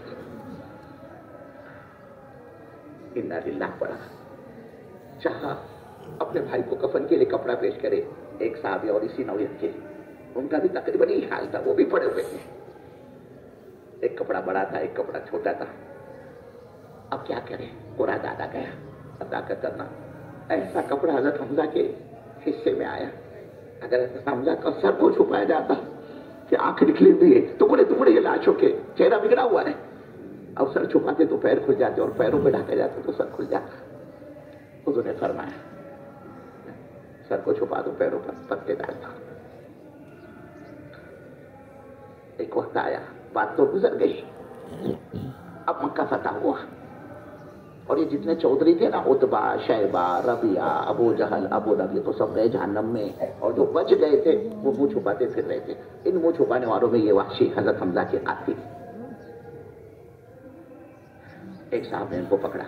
इन्ना लिल्लाह पड़ा, चाहा अपने भाई को कफन के लिए कपड़ा पेश करे। एक साहबी और इसी नौयत के, उनका भी तकरीबन यही हाल था, वो भी पड़े हुए थे। एक कपड़ा बड़ा था, एक कपड़ा छोटा था। अब क्या करें, पूरा दादा गया, अदा करना। ऐसा कपड़ा हजरत हमजा के हिस्से में आया, अगर हमजा का सर को छुपाया जाता कि आंख निकली हुई है, टुकड़े टुकड़े लाशों के, चेहरा बिगड़ा हुआ है। अब सर छुपाते तो पैर खुल जाते और पैरों पे ढका जाते तो सर खुल जाता। हुजूर ने फरमाया, सर को छुपा दो, पैरों पर पत्ते डाल दो। एक वक्त आया, बात तो गुजर गई, अब मक्का फतह हुआ और ये जितने चौधरी थे ना, उतबा, शैबा, रबिया, अबू जहल, अबू लहब, तो सब गए जहन्नम में, और जो बच गए थे वो मुंह छुपाते फिर रहे थे। इन मुंह छुपाने वालों में ये वहशी हजरत हमजा के कातिल। एक साहब ने इनको पकड़ा,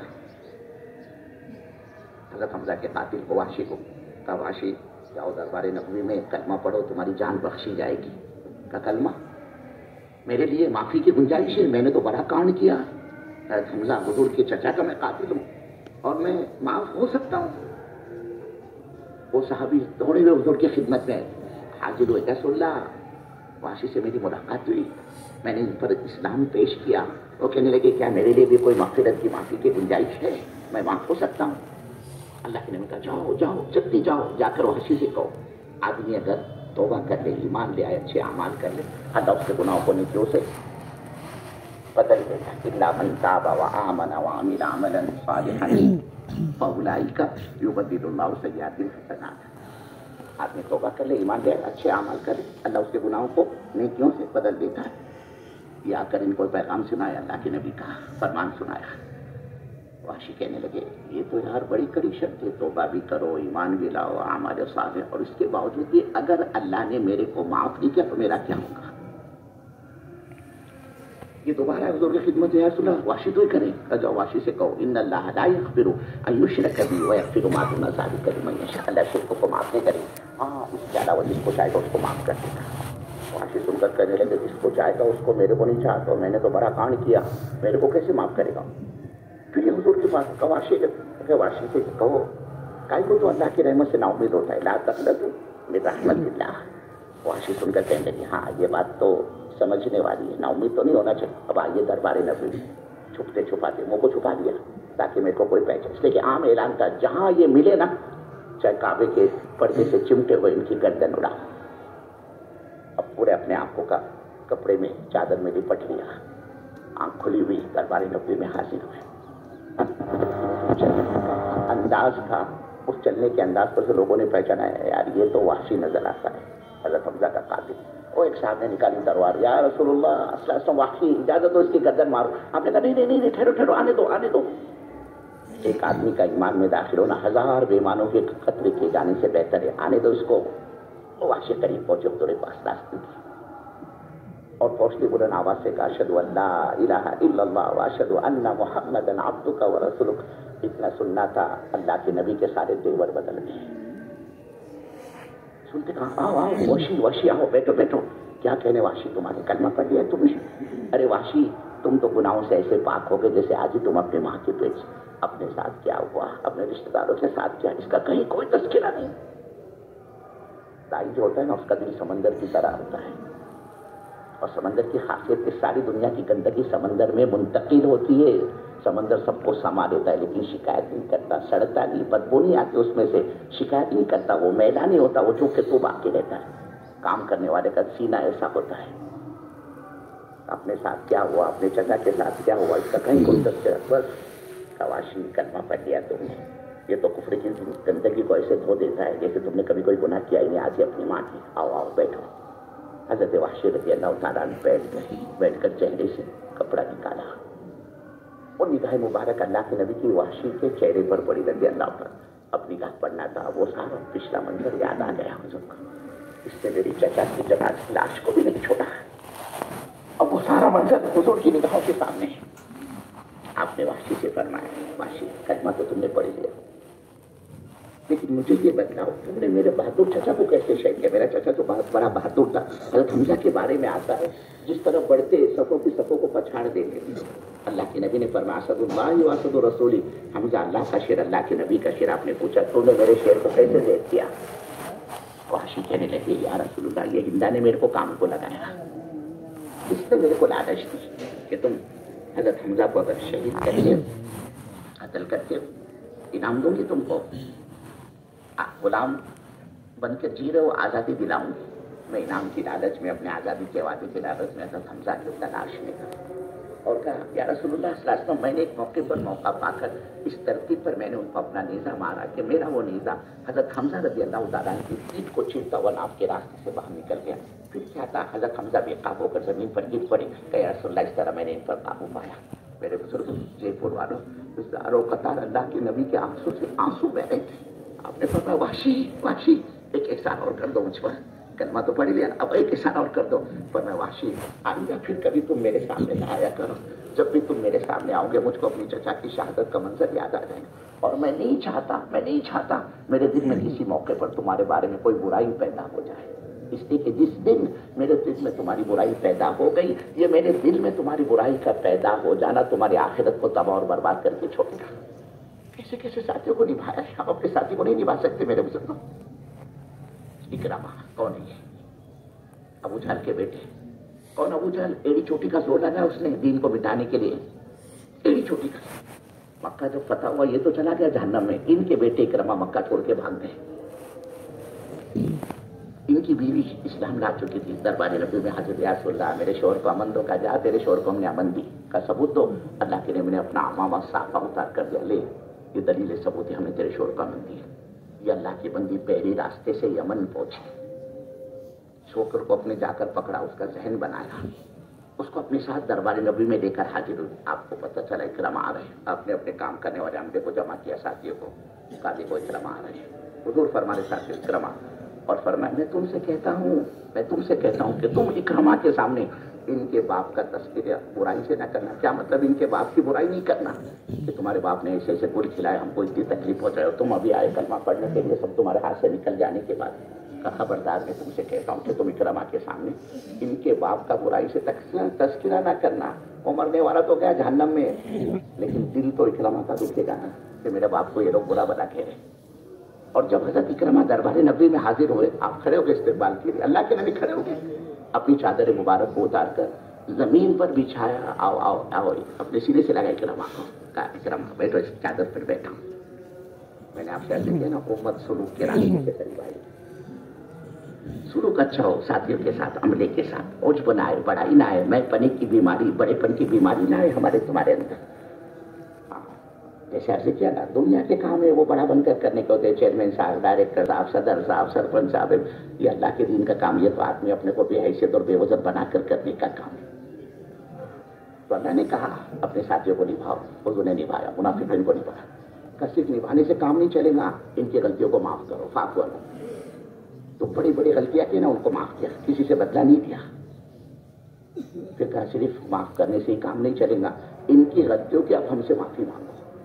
हजरत हमजा के कातिल को, वहशी को। कहा, वहशी जाओ दरबारे नबवी में कलमा पढ़ो, तुम्हारी जान बख्शी जाएगी। का कलमा? मेरे लिए माफी की गुंजाइश है, मैंने तो बड़ा कांड किया। हमजा हुजूर के चचा का मैं कातिल हूं और मैं माफ हो सकता हूं। वो साहबी दौड़े हुए हुजूर की खिदमत में हाजिर हुए। रसूलुल्लाह, वाशी से मेरी मुलाकात हुई, मैंने इन पर इस्लाम पेश किया। वो कहने लगे, क्या मेरे लिए भी कोई मग़फ़िरत की माफी की गुंजाइश है, मैं माफ हो सकता हूँ? अल्लाह के नबी कहा, जाओ जाओ जल्दी जाओ, जाकर वहशी से कहो, आदमी अगर तौबा कर ले, ईमान ले आए, अच्छे अमाल कर ले, अल्लाह उसके गुनाहों को नीतियों से बदल देगा। इल्ला मन ताबा व आमन व अमिला अमलन सालिहन फउलाइका युबद्दिलुल्लाहु सय्यिआतिहिम हसनात। آدمی توبہ کر لے، ایمان لے، اچھے اعمال کرے، اللہ اس کے گناہوں کو نیکیوں سے بدل دیتا ہے. یہ آ کر ان کو پیغام سنایا، اللہ کے نبی کا فرمان سنایا. وحشی کہنے لگے یہ تو یار بڑی کڑی شرط ہے، توبہ بھی کرو، ایمان بھی لاؤ، اعمال صالح، اور اس کے باوجود بھی اگر اللہ نے میرے کو معاف نہیں کیا تو میرا کیا ہوگا؟ یہ دوبارہ حضور کی خدمت ہے، رسول اللہ وحشی تو ہی کریں. جاؤ وحشی سے کہو ان اللہ لا یغفر ان یشرک به ویغفر ما دون ذلک لمن یشاء. اللہ شرک کو معاف نہیں کرے، ہاں اس کے علاوہ جس کو چاہے گا اس کو معاف کر دے گا. وحشی سن کر کہنے لگے جس کو چاہے گا اس کو، میرے کو نہیں چاہتا، میں نے تو بڑا کانڈ کیا، میرے کو کیسے معاف کرے گا؟ پھر یہ حضور کے پاس وحشی سے کہو کائی کو تو اللہ کی رحمت سے نا امید ہوتا ہے، لا تقنطوا من رحمت اللہ. وحشی سن کر کہنے لگے ہاں یہ بات تو سمجھنے والی ہے، نا امید تو نہیں ہونا چاہیے. اب آئیے دربار نبی، چھپتے چھپاتے منہ کو چھپا دیا تاکہ میرے کو کوئی پہچان. اس لیے کہ عام اعلان تھا جہاں یہ ملے نا، چاہے کعبے کے پردے سے چمٹے ہوئے ان کی گردن اڑا. اب پورے اپنے آپ کو کپڑے میں چادر میں لپٹ لیا، آنکھ کھلی ہوئی دربار نبی میں حاضر ہوئے. چلنے کا انداز تھا، اس چلنے کے انداز پر سے لوگوں نے پہچانا ہے یار یہ تو وحشی نظر آتا ہے، حضرت حمزہ کا قاتل. وہ ایک صاحب نے نکالی تلوار، یا رسول اللہ صلی اللہ علیہ وسلم وحشی اجازت دو اس کی گردن مارو. آپ نے کہا نہیں ٹھہرو آنے دو. ایک آدمی کا ایمان میں داخل ہونا 1000 بے ایمانوں کے قتل کیے جانے سے بہتر ہے، آنے دو اس کو. وہ وحشی قریب پہنچے حضور پاس راستے کی، اور پہنچتے بلند آواز سے کہا اشہد ان لا الہ الا اللہ واشہد ان محمدا عبدک ورسولک. اتنا سننا تھا اللہ کے نبی کے سارے تیور بدل گئے. سنتے کہا آؤ وحشی آؤ بیٹھو. کیا کہنے وحشی تمہارے کلمہ پڑھ لیا تم نے؟ ارے وحشی تم تو گناہوں سے ایسے پاک ہو گئے جیسے آج ہی تم اپنے ماں کے پیٹ سے. اپنے ساتھ کیا ہوا، اپنے رشتہ داروں کے ساتھ کیا، اس کا کہیں کوئی تذکرہ نہیں. دائی جو ہوتا ہے نا اس کا دل سمندر کی طرح ہوتا ہے، اور سمندر کی خاصیت کہ ساری دنیا کی گندگی سمندر میں منتقل ہوتی ہے. سمندر سب کو سما لیتا ہے لیکن شکایت نہیں کرتا، سڑتا نہیں، بدبو نہیں آتی اس میں سے، شکایت نہیں کرتا، وہ میلا نہیں ہوتا، وہ چونکہ تو باقی رہتا ہے. کام کرنے والے کا سینہ ایسا ہوتا ہے. اپنے ساتھ کیا ہوا، اپنے چچا کے ساتھ کیا ہوا، اس کا کہیں کوئی تذکرہ. بس وحشی کلمہ پڑھ لیا تم نے. یہ تو کفر کی گندگی کو ایسے دھو دیتا ہے جیسے تم نے کبھی کوئی گناہ کیا ہی نہیں، آج ہی اپنی ماں کی. آؤ بیٹھو. حضرت وحشی رضی اللہ تعالیٰ بیٹھ کر چہرے سے کپڑا نکالا، اور نگاہ مبارک اللہ کے نبی کی وحشی کے چہرے پر پڑی رضی اللہ پر. اب نگاہ پڑنا تھا، وہ سارا پچھلا منظر یاد آ گیا حضور کو. اس نے میری چچا کی جگہ لاش کو بھی نہیں چھوڑا. اب وہ سارا منظر حضور کی نگاہوں کے سامنے. آپ نے وحشی سے فرمایا وحشی کلمہ تو تم نے پڑھ لیا، لیکن مجھے یہ بتلاؤ تم نے میرے بہادر چچا کو کیسے شہید کیا؟ میرا چچا تو بہت بڑا بہادر تھا. حضرت حمزہ کے بارے میں آتا ہے جس طرح بڑھتے صفوں کی صفوں کو پچھاڑ دیتے. اللہ کے نبی نے فرمایا اسد اللہ و اسد رسول. حمزہ اللہ کا شیر، اللہ کے نبی کا شیر. آپ نے پوچھا تم نے میرے شیر کو کیسے زید کیا؟ وحشی کہنے لگے یا رسول اللہ یہ ہندا نے میرے کو کام کو لگایا، اس نے میرے کو لالچ دی کہ تم حضرت حمزہ کو اگر شہید کرتے قتل کرتے انعام دوں گی، تم کو غلام بن کے جی رہے ہو، آزادی دلاؤں گی. میں انعام کی لالچ میں، اپنے آزادی کے وعدے کی لالچ میں حضرت حمزہ کی تلاش میں تھا. اور کہا یا رسول اللہ صلی اللہ علیہ وسلم میں نے ایک موقع پر موقع پا کر اس ترتیب پر میں نے ان کو اپنا نیزہ مارا کہ میرا وہ نیزہ حضرت حمزہ رضی اللہ تعالیٰ کی پیٹھ کو چیرتا ہوا آپ کے راستے سے باہر نکل گیا. پھر کیا تھا، حضرت حمزہ بے قابو ہو کر زمین پر گر پڑے کہ یا رسول اللہ اس طرح میں نے ان پر قابو پایا. میرے بزرگ جے پور والوں ہزاروں قطار اللہ کے نبی کے آنسو سے آنسو بہ رہے تھے. آپ نے فرمایا وحشی ایک احسان اور کر دو مجھ پر. کلمہ تو پڑھ لیا، اب ایک احسان اور کر دو. پر میں وحشی آئندہ پھر کبھی تم میرے سامنے نہ آیا کرو. جب بھی تم میرے سامنے آؤ گے مجھ کو اپنی چچا کی شہادت کا منظر یاد آ جائے گا. اور میں نہیں چاہتا میرے دل میں کسی موقع پر تمہارے بارے میں کوئی برائی پیدا ہو جائے. اس لیے کہ جس دن میرے دل میں تمہاری برائی پیدا ہو گئی، یہ میرے دل میں تمہاری برائی کا پیدا ہو جانا تمہاری آخرت کو تباہ اور برباد کر کے چھوڑے گا. کیسے ساتھیوں کو نبھایا، ہم اپنے ساتھی کو نہیں نبھا سکتے میرے بزرگوں. اکرامہ کون ہے؟ ابو جہل کے بیٹے. کون ابو جہل؟ ایڑی چوٹی کا زور لگا اس نے دین کو مٹانے کے لیے. ایڑی چوٹی کا. مکہ جب فتح ہوا یہ تو چلا گیا جہنم میں، ان کے بیٹے اکرامہ مکہ چھوڑ کے بھاگ گئے. ان کی بیوی اسلام لا چکی تھی. دربار نبی میں حضرت یا رسول اللہ میرے شوہر کو امن دو. کا جا تیرے شوہر کو ہم نے امن دی کا ثبوت دو. اللہ کے نبی نے اپنا عمامہ صافہ اتار کر دیا، لے یہ دلیل ثبوت ہے ہم نے تیرے شوہر کو امن دی. ये अल्लाह की बंदी पैरी रास्ते से यमन पहुंची, शोकर को अपने जाकर पकड़ा, उसका जहन बनाया, उसको अपने साथ दरबार नबी में लेकर हाजिर हुई। आपको पता चला इकराम आ रहे हैं, अपने अपने काम करने वाले अमले को जमा किया, साथियों को, काजी को इकराम आ रहे हैं। हुजूर फरमाने साथियों इकराम, और फरमाया मैं तुमसे कहता हूँ कि तुम इकरामा के सामने इनके बाप का तस्करा बुराई से न करना। क्या मतलब इनके बाप की बुराई नहीं करना कि तुम्हारे बाप ने ऐसे ऐसे गुड़ खिलाए, हमको इतनी तकलीफ पहुंचाए, और तुम अभी आए कलमा पढ़ने के लिए, सब तुम्हारे हाथ से निकल जाने के बाद। खबरदार मैं तुमसे कहता हूँ कि तुम इकरामा के सामने इनके बाप का बुराई से तस्करा ना करना। वो मरने वाला तो गया जहन्नम में, लेकिन दिल तो इकरामा का दुखेगा ना कि मेरे बाप को ये लोग बुरा बना कह रहे। और जब हजरत इकरामा दरबार नबी में हाजिर हुए, आप खड़े हो गए इस्तेकबाल के लिए, अल्लाह के नबी खड़े हो गए, अपनी चादर मुबारक को उतार कर जमीन पर बिछाया। आओ आओ आओ, अपने सीने से लगा इकरामा को, कहा इकरामा बैठो, इस चादर पर बैठा। मैंने आपसे अर्ज किया ना, उम्मत सुलूक के रास्ते से करीब आई, सुलूक अच्छा हो साथियों के साथ, अमले के साथ, ओझ बनाए, बड़ाई ना आए, मैं पने की बीमारी, बड़ेपन की बीमारी ना आए हमारे तुम्हारे अंदर। जैसे अर्ज किया ना, दुनिया के काम है वो बड़ा बनकर करने के होते हैं, चेयरमैन साहब, डायरेक्टर साहब, सदर साहब, सरपंच साहब, ये अल्लाह के दीन का काम, ये तो आदमी अपने को बेहैसियत और बेवजन बनाकर करने का काम है। तो अल्लाह ने कहा अपने साथियों को निभाओ, हुजूर ने निभाया, मुनाफिकीन को निभाया। सिर्फ निभाने से काम नहीं चलेगा, इनकी गलतियों को माफ करो, फाफ करो। तो बड़ी बड़ी गलतियां की ना, उनको माफ किया, किसी से बदला नहीं दिया। फिर कहा सिर्फ माफ करने से ही काम नहीं चलेगा, इनकी गलतियों की अब हमसे माफी मांगो।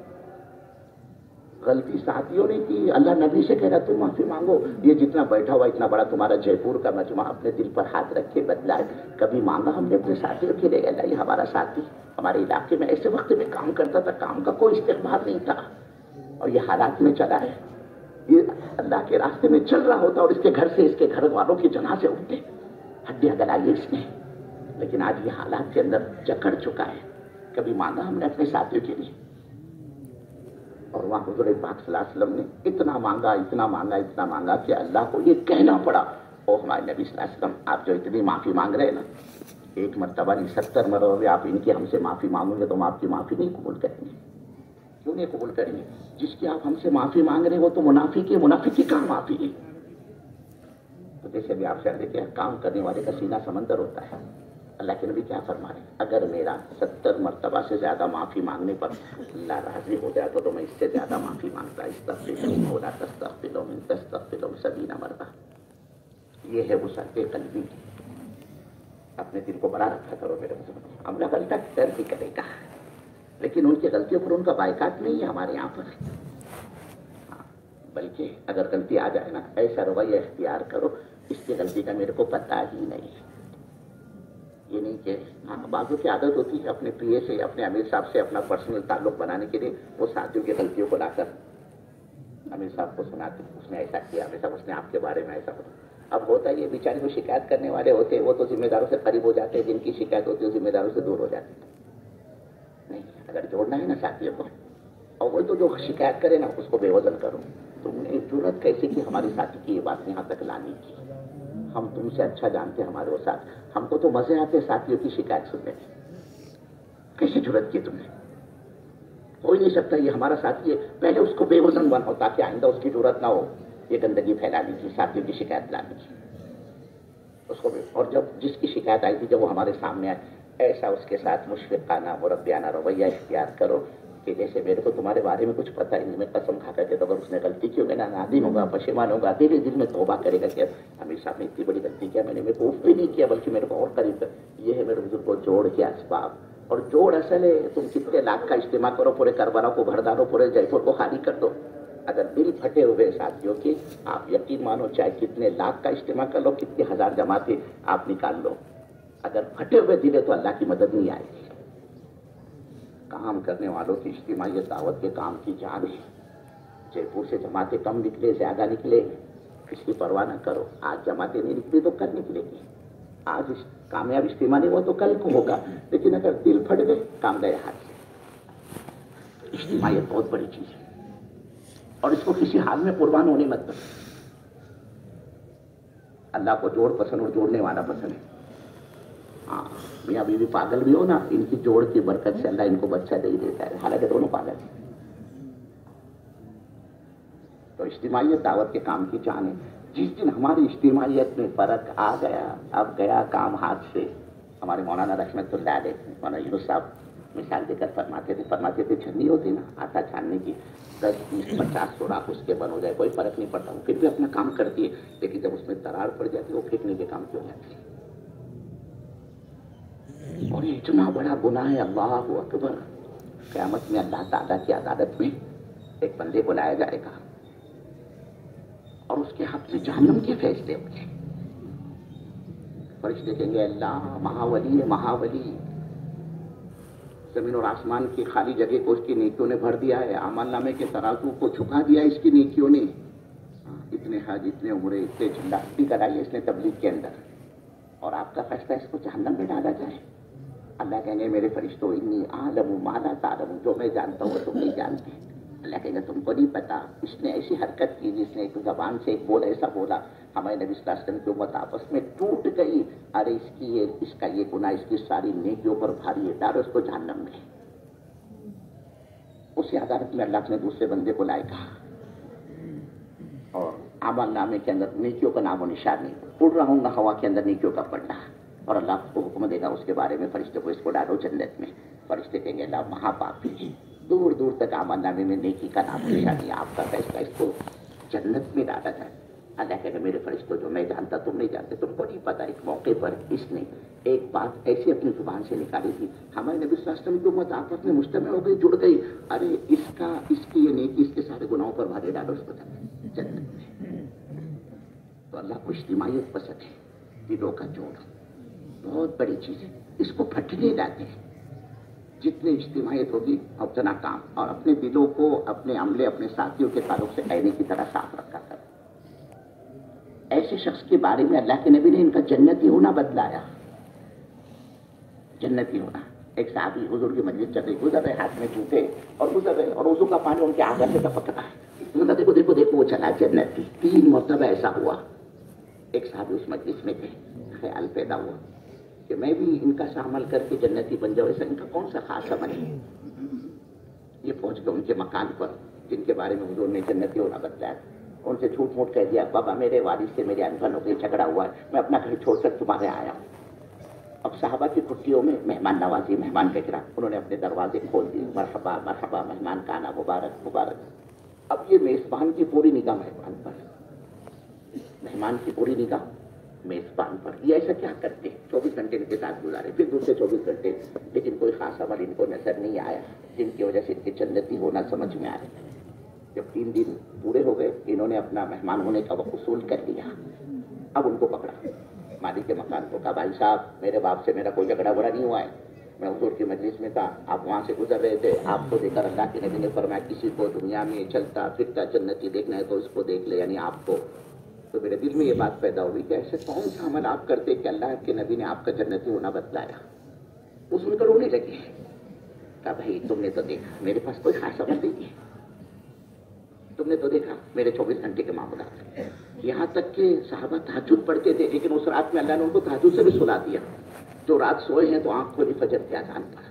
गलती साथियों ने की, अल्लाह नबी से कह रहा तुम माफी मांगो। ये जितना बैठा हुआ इतना बड़ा तुम्हारा जयपुर का मजमा अपने दिल पर हाथ रखे बदला, कभी मांगा हमने अपने साथियों के लिए? अल्लाह, ये हमारा साथी हमारे इलाके में ऐसे वक्त में काम करता था, काम का कोई इस्तेमाल नहीं था, और ये हालात में चला है, ये अल्लाह के रास्ते में चल रहा होता, और इसके घर से इसके घर वालों की जनाजे उठते, हड्डियां गलाई इसने, लेकिन आज ये हालात के अंदर जकड़ चुका है। कभी मांगा हमने अपने साथियों के लिए? और वहां हुजूर पाक सल्लल्लाहु अलैहि वसल्लम ने इतना मांगा कि अल्लाह को ये कहना पड़ा, ओ हमारे नबी सल्लल्लाहु अलैहि वसल्लम, आप जो इतनी माफी मांग रहे हैं ना, एक मरतबा नहीं 70 मरतबा आप इनकी हमसे माफी मांगोगे तो हम आपकी माफी नहीं कबूल करेंगे। क्यों नहीं कबूल करेंगे? जिसकी आप हमसे माफी मांग रहे हो वो तो मुनाफिकी का माफी है। तो जैसे भी आपसे देखिए, काम करने वाले का सीना समंदर होता है। अल्लाह के नबी क्या फरमा रहे, अगर मेरा 70 मरतबा से ज्यादा माफी मांगने पर अल्लाह राजी हो जाए तो मैं इससे ज्यादा माफी मांगता। ये है वो सत्य कल्बी। अपने दिल को बड़ा रखा करो मेरे मुसलमान। हमला गलता कर भी करेगा, लेकिन उनकी गलतियों पर उनका बायकाट नहीं है हमारे यहाँ पर। बल्कि अगर गलती आ जाए ना, ऐसा रवैया इख्तियार करो, इसकी गलती का मेरे को पता ही नहीं है। ये नहीं कि बाजू की आदत होती है अपने प्रिय से, अपने अमीर साहब से अपना पर्सनल ताल्लुक बनाने के लिए वो साथियों की गलतियों को लाकर अमीर साहब को सुनाते, उसने ऐसा किया, अमीर साहब उसने आपके बारे में ऐसा बोला। अब होता है ये बेचारे को शिकायत करने वाले होते हैं, वो तो जिम्मेदारों से करीब हो जाते हैं, जिनकी शिकायत होती है जिम्मेदारों से दूर हो जाते हैं। नहीं, अगर जोड़ना है ना साथियों को, और वही तो जो शिकायत करे ना उसको बेवजन करो। तुमने जरूरत कैसी की हमारी साथी की ये बात यहाँ तक लाने की? हम तुमसे अच्छा जानते हैं हमारे वो साथ, हमको तो मजे आते साथियों की शिकायत सुनने में। कैसी जरूरत की तुमने? हो ही नहीं सकता ये हमारा साथी है, पहले उसको बेवजन बनाओ ताकि आइंदा उसकी जरूरत ना हो ये गंदगी फैलाने की, साथियों की शिकायत लाने की उसको भी। और जब जिसकी शिकायत आई थी जब वो हमारे सामने आए, ऐसा उसके साथ मुशफ़िक़ाना मुरब्बियाना रवैया इख्तियार करो कि जैसे मेरे को तुम्हारे बारे में कुछ पता ही नहीं, मैं कसम खा करके तो अगर उसने गलती की होगी ना, नादिम होगा, पशेमान होगा, धीरे दिल में तौबा करेगा कि अमीर साहब ने इतनी बड़ी गलती किया, मैंने मेरे को उफ भी नहीं किया बल्कि मेरे को और करीब कर। ये है मेरे बुजुर्ग को जोड़ के असबाब, और जोड़ असल है। तुम कितने लाख का इस्तेमाल करो, पूरे करबला को भर डालो, पूरे जयपुर को खाली कर दो, अगर दिल फटे हुए साथियों की, आप यकीन मानो चाहे कितने लाख का इस्तेमाल कर लो, कितने हजार जमाते आप निकाल लो, अगर फटे हुए दिले तो अल्लाह की मदद नहीं आएगी। काम करने वालों की इज्तिमाइयत दावत के काम की जान है। जयपुर से जमाते कम निकले ज्यादा निकले इसकी परवाह न करो, आज जमाते नहीं निकली तो कल निकलेगी। आज कामयाब इज्तिमा नहीं हुआ तो कल को होगा, लेकिन अगर दिल फट गए काम गए हाथ से। इज्तिमाइयत बहुत बड़ी चीज है और इसको किसी हाल में कुर्बान होने मत दो। अल्लाह को जोड़ पसंद और जोड़ने वाला पसंद है। हाँ, मियाँ बीवी पागल भी हो ना, इनकी जोड़ की बरकत से अल्लाह इनको बच्चा दे ही देता है, हालांकि दोनों पागल हैं। تو اجتماعیت دعوت کے کام کی جان ہے. جس دن ہماری اجتماعیت میں فرق آ گیا، اب گیا کام ہاتھ سے. ہمارے مولانا رحمت اللہ علیہ، مولانا یونس صاحب مثال دے کر فرماتے تھے چھنی ہوتی نا آٹا چھاننے کی، 10 20 50 سوراخ اس کے بن ہو جائے کوئی فرق نہیں پڑتا، وہ پھر بھی اپنا کام کرتی ہے. لیکن جب اس میں دراڑ پڑ جاتی ہے وہ پھینکنے کے کام کیوں جاتی ہے؟ اور یہ اتنا بڑا گناہ ہے. اللہ اکبر. قیامت میں اللہ تعالیٰ کی عدالت میں ایک بندے کو لایا جائے گا اور اس کے حق سے جہنم کے فیصلے ہوں گے. فرشتے کہیں گے اللہ مہاولی ہے، مہاولی. زمین اور آسمان کی خالی جگہ کو اس کی نیکیوں نے بھر دیا ہے، اعمال نامے کے ترازو کو جھکا دیا اس کی نیکیوں نے. اتنے حج، اتنے عمرے، اتنے جھنڈا کرائی اس نے تبلیغ کے اندر، اور آپ کا فیصلہ اس کو جہنم میں ڈالا جائے. اللہ کہیں گے میرے فرشتوں انی اعلم ما لا تعلمون، جو میں جانتا ہوں تم نہیں جانتے. اللہ کہیں گے تم کو نہیں پتا، اس نے ایسی حرکت کی جس نے ایک زبان سے ایک بول ایسا بولا ہمارے نبی صلی اللہ علیہ وسلم کی امت آپس میں ٹوٹ گئی. ارے اس کا یہ گناہ اس کی ساری نیکیوں پر بھاری ہے، ڈالو اس کو جہنم میں. اسی عدالت میں اللہ نے دوسرے بندے کو لائے گا اور عمل نامے کے اندر نیکیوں کا نام و نشان نہیں. اڑ رہا ہوں گا ہوا کے اندر نیکیوں کا پڑنا، اور اللہ کو حکم دے گا اس کے بارے میں فرشتے کو اس کو ڈالو جنت میں. فرشتے کہیں گے اللہ مہا پاپی، دور دور تک عمل نامے میں نیکی کا نام و نشان نہیں، آپ کا فیصلہ اس کو جنت میں ڈالا جائے. اللہ کہے گا میرے فرشتوں جو میں جانتا تم نہیں جانتے، تم کو نہیں پتا. ایک موقع پر اس نے ایک بات ایسی اپنی زبان سے نکالی تھی، ہمارے نبی صلی اللہ علیہ وسلم کی امت آپس میں مجتمع ہو گئی، جڑ گئی. ارے اس کی یہ نیکی اس کے سارے گناہوں پر بھارے ڈالو اس کو جنت میں. تو اللہ کو اجتماعیت پسند ہے، دلوں کا جوڑ بہت بڑی چیز ہے، اس کو پھٹنے لاتے ہیں. جتنی اجتماعیت ہوگی اتنا کام. اور اپنے دلوں کو، اپنے عملے، اپنے ساتھیوں کے تعلق سے آئینے کی طرح صاف رکھا کر. ایسے شخص کے بارے میں اللہ کے نبی نے ان کا جنتی ہونا بتلایا. جنتی ہونا. ایک صحابی حضور کی مجلس چل رہی، گزر رہے ہاتھ میں جوتے اور گزر رہے، اور وضو کا پانی ان کے آگے سے ٹپک رہا ہے. دیکھو دیکھو دیکھو وہ چلا جنتی. 3 مرتبہ ایسا ہوا. ایک صحابی اس مجلس میں تھے، خیال پیدا ہوا کہ میں بھی ان کا سا عمل کر کے جنتی بن جاؤں. ایسا ان کا کون سا خاص عمل ہے؟ یہ پہنچ گئے ان کے مکان پر جن کے بارے میں حضور نے جنتی ہونا بتلایا. ان سے جھوٹ موٹ کہہ دیا بابا میرے والد سے میرے انبن ہو گئی، جھگڑا ہوا ہے، میں اپنا گھر چھوڑ کر تمہارے آیا ہوں. اب صحابہ کی چھٹیوں میں مہمان نوازی، مہمان کا اکرام، انہوں نے اپنے دروازے کھول دیے. مرحبا مرحبا، مہمان کا آنا مبارک مبارک. اب یہ میزبان کی پوری نگاہ مہمان پر، مہمان کی پوری نگاہ میزبان پر. یہ ایسا کیا کرتے؟ 24 گھنٹے ان کے ساتھ گزارے، پھر دوسرے 24 گھنٹے، لیکن کوئی خاص عمل ان کو نظر نہیں آیا جن کی وجہ سے ان کے جنتی ہونا سمجھ میں آ رہا. جب 3 دن پورے ہو گئے، انہوں نے اپنا مہمان ہونے کا وقت وصول کر لیا. اب ان کو پکڑا، مالک کے مکان کو کہا بھائی صاحب میرے باپ سے میرا کوئی جھگڑا وڑا نہیں ہوا ہے، میں حضور کی مجلس میں تھا، آپ وہاں سے گزر رہے تھے، آپ کو دیکھ کر اللہ کے نبی نے فرمایا کسی کو دنیا میں چلتا پھرتا جنتی دیکھنا ہے تو اس کو دیکھ لے، یعنی آپ کو. تو میرے دل میں یہ بات پیدا ہوئی کہ ایسے کون سا عمل آپ کرتے کہ اللہ کے نبی نے آپ کا جنتی ہونا بتلایا. وہ سن کر رونے لگے. کہا بھائی تم نے تو دیکھا میرے پاس کوئی خاص عمل نہیں ہے، تم نے تو دیکھا میرے 24 گھنٹے کے معاملات. یہاں تک کہ صحابہ تہجد پڑھتے تھے، لیکن اس رات میں اللہ نے ان کو تہجد سے بھی سلا دیا. جو رات سوئے ہیں تو آنکھ کھولی فجر کے اذان پر.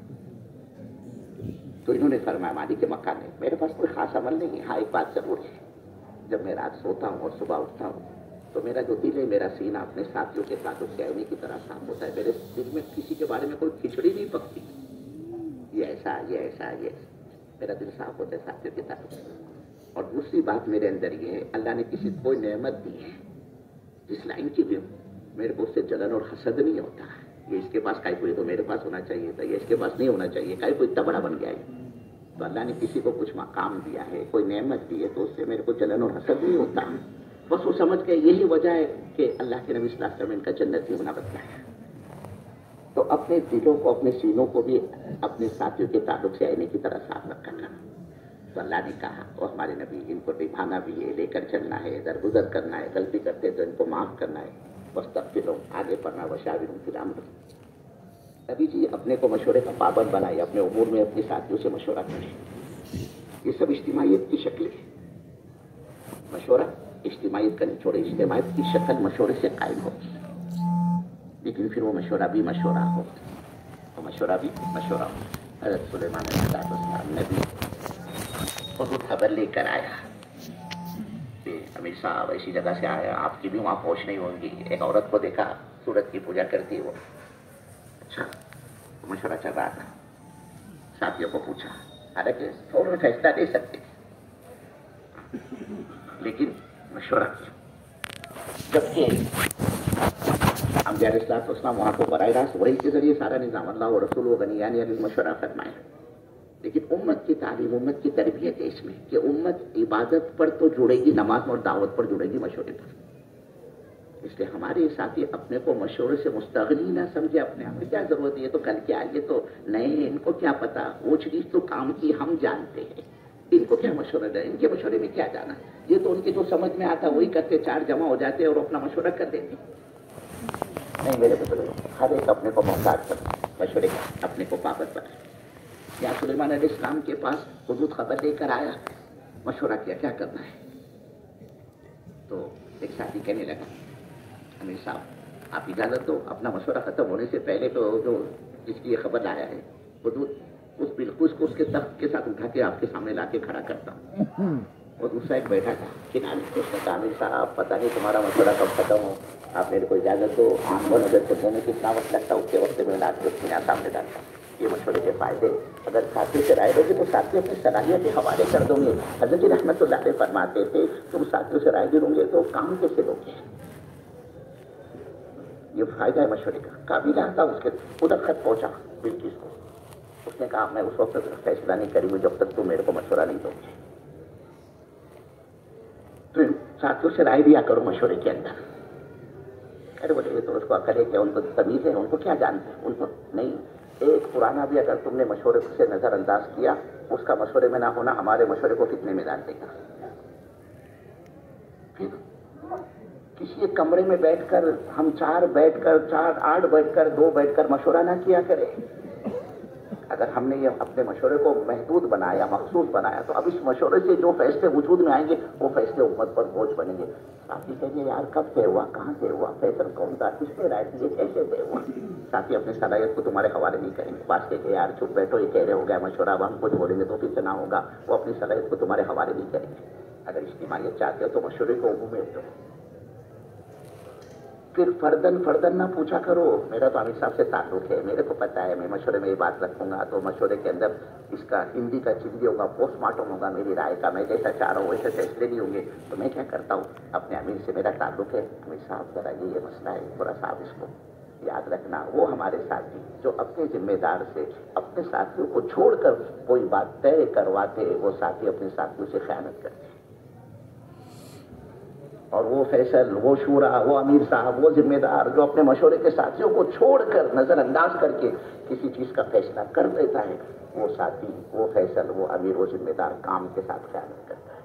تو انہوں نے فرمایا مالک کے مکان ہے میرے پاس کوئی خاص عمل نہیں ہے، ہاں ایک بات ضرور ہے، جب میں رات سوتا ہوں اور صبح اٹھتا ہوں تو میرا جو دل ہے، میرا سینہ اپنے ساتھیوں کے تعلق سے آئینے کی طرح صاف ہوتا ہے. میرے دل میں کسی کے بارے میں کوئی کھچڑی نہیں پکتی، یہ ایسا یہ ایسا یہ ایسا. میرا دل صاف ہوتا ہے ساتھیوں کے تعلق سے. اور دوسری بات میرے اندر یہ ہے، اللہ نے کسی کو کوئی نعمت دی ہے جس لائن کی بھی میرے کو اس سے جلن اور حسد نہیں ہوتا. یہ اس کے پاس کائی کوئی تو میرے پاس ہونا چاہیے تھا، یہ اس کے پاس نہیں ہونا چاہیے، کائی کوئی اتنا بڑا بن گیا ہے. تو اللہ نے کسی کو کچھ مقام دیا ہے، کوئی نعمت دی ہے، تو اس سے میرے کو جلن اور حسد نہیں ہوتا. بس وہ سمجھ کے یہی وجہ ہے کہ اللہ کے نبی صلی اللہ علیہ وسلم کا جنتی ہونا بتلایا. تو اپنے دلوں کو، اپنے سینوں کو بھی اپنے ساتھیوں کے تعلق سے آئینے کی طرح صاف رکھا کرنا. تو اللہ نے کہا اور ہمارے نبی ان کو نبھانا بھی ہے، لے کر چلنا ہے، درگزر کرنا ہے، غلطی کرتے تو ان کو معاف کرنا ہے. بس تب پھر آگے پڑھنا وشاورہم فی الامر. نبی جی اپنے کو مشورے کا پابند بنائے، اپنے امور میں اپنے ساتھیوں سے مشورہ کریں. یہ سب اجتماعیت کی شکل ہے. مشورہ اجتماعیت کا نچوڑ، اجتماعیت کی شکل مشورے سے قائم ہوگی، لیکن پھر وہ مشورہ بھی مشورہ ہو، وہ مشورہ بھی مشورہ ہو. حضرت سلیمان علیہ السلام نبی بہت خبر لے کر آیا امیر صاحب ایسی جگہ سے آئے, آپ کی بھی وہاں پہنچ نہیں ہوگی. ایک عورت کو دیکھا سورج کی پوجا کرتی, وہ اچھا مشورہ چل رہا تھا. ساتھیوں کو پوچھا, حالانکہ فوراً فیصلہ دے سکتے لیکن مشورہ کیا. جبکہ انبیاء علیہ السلام وہاں کو براہ راست وحی کے ذریعے سارا نظام اللہ و رسول و غنیان علی مشورہ فرمائے. لیکن امت کی تعلیم, امت کی تربیت ہے اس میں کہ امت عبادت پر تو جڑے گی, نماز اور دعوت پر جڑے گی, مشورے پر. اس لیے ہمارے ساتھی اپنے کو مشورے سے مستغنی نہ سمجھے. اپنے آپ میں کیا ضرورت ہے, یہ تو کل کے آئے تو نئے, ان کو کیا پتا, وہ چیز تو کام کی ہم جانتے ہیں, ان کو کیا مشورہ دیں, ان کے مشورے میں کیا جانا. یہ تو ان کے جو سمجھ میں آتا وہی کرتے, چار جمع ہو جاتے اور اپنا مشورہ کر دیتے. نہیں میرے بزرگ, ہر ایک اپنے کو محتاج کرتا مشورے کا, اپنے کو پابند بنا. یا سلیمان علیہ السلام کے پاس حضور خبر لے کر آیا, مشورہ کیا کیا کرنا ہے. تو ایک ساتھی کہنے لگا, امیر صاحب آپ اجازت دو, اپنا مشورہ ختم ہونے سے پہلے تو جو جس کی یہ خبر لایا ہے حضور اس بالکل کو اس کے تخت کے ساتھ اٹھا کے آپ کے سامنے لا کے کھڑا کرتا ہوں. اور دوسرا ایک بیٹھا تھا کنارے, اس نے کہا, امیر صاحب پتہ نہیں تمہارا مشورہ کب ختم ہو, آپ میرے کو اجازت دو, آنکھ و نظر سے میں کتنا وقت لگتا, اس کے وقت میں لا کے اس کے یہاں سامنے ڈالتا. یہ مشورے کے فائدے, اگر ساتھی سے رائے لوگے تو ساتھی اپنی صلاحیت کے حوالے کر دوں گے. حضرت رحمت اللہ علیہ فرماتے تھے تم ساتھیوں سے رائے لوں گے تو کام کیسے لوگے. یہ فائدہ ہے مشورے کا. قابل آتا اس کے ادھر خط پہنچا بلقیس کو, اس نے کہا میں اس وقت فیصلہ نہیں کروں گی جب تک تم میرے کو مشورہ نہیں دو گے. تو ساتھیوں سے رائے دیا کرو مشورے کے اندر. ارے بولے تو اس کو عقل ہے کہ ان کو تمیز ہے, ان کو کیا جانتے ہیں, ان کو نہیں. ایک پرانا بھی اگر تم نے مشورے سے نظر انداز کیا, اس کا مشورے میں نہ ہونا ہمارے مشورے کو کتنے میں ڈال دے گا. پھر کسی ایک کمرے میں بیٹھ کر ہم 4 بیٹھ کر 8 بیٹھ کر 2 بیٹھ کر مشورہ نہ کیا کرے. اگر ہم نے یہ اپنے مشورے کو محدود بنایا, مخصوص بنایا, تو اب اس مشورے سے جو فیصلے وجود میں آئیں گے وہ فیصلے امت پر بوجھ بنیں گے. ساتھی کہیے یار کب سے ہوا, کہاں سے ہوا, فیصل کون تھا, کس نے رائے دی, کیسے سے ہوا. ساتھی اپنی صلاحیت کو تمہارے حوالے نہیں کریں گے. بات کہ یار چپ بیٹھو, یہ کہہ رہے ہو گیا مشورہ, اب ہم کچھ بولیں گے تو پھر سے نہ ہوگا. وہ اپنی صلاحیت کو تمہارے حوالے نہیں کریں گے. اگر اجتماعیت چاہتے ہو تو مشورے کو عموم میں دو. پھر فردن نہ پوچھا کرو, میرا تو امیر صاحب سے تعلق ہے, میرے کو پتا ہے, میں مشورے میں یہ بات رکھوں گا تو مشورے کے اندر اس کا ہندی کا چندی ہوگا, پوسٹ مارٹم ہوگا میری رائے کا, میں جیسا چاہ رہا ہوں ویسے فیصلے نہیں ہوں گے. تو میں کیا کرتا ہوں, اپنے امیر سے میرا تعلق ہے, امیر صاحب ذرا یہ مسئلہ ہے, تھوڑا صاحب اس کو یاد رکھنا. وہ ہمارے ساتھی جو اپنے ذمہ دار سے اپنے ساتھیوں کو چھوڑ کر کوئی بات طے کرواتے, وہ ساتھی اپنے ساتھیوں سے خیانت کرتے. اور وہ فیصل, وہ شورا, وہ امیر صاحب, وہ ذمہ دار جو اپنے مشورے کے ساتھیوں کو چھوڑ کر نظر انداز کر کے کسی چیز کا فیصلہ کر دیتا ہے, وہ ساتھی, وہ فیصل, وہ امیر, وہ ذمہ دار کام کے ساتھ خیانت کرتا ہے.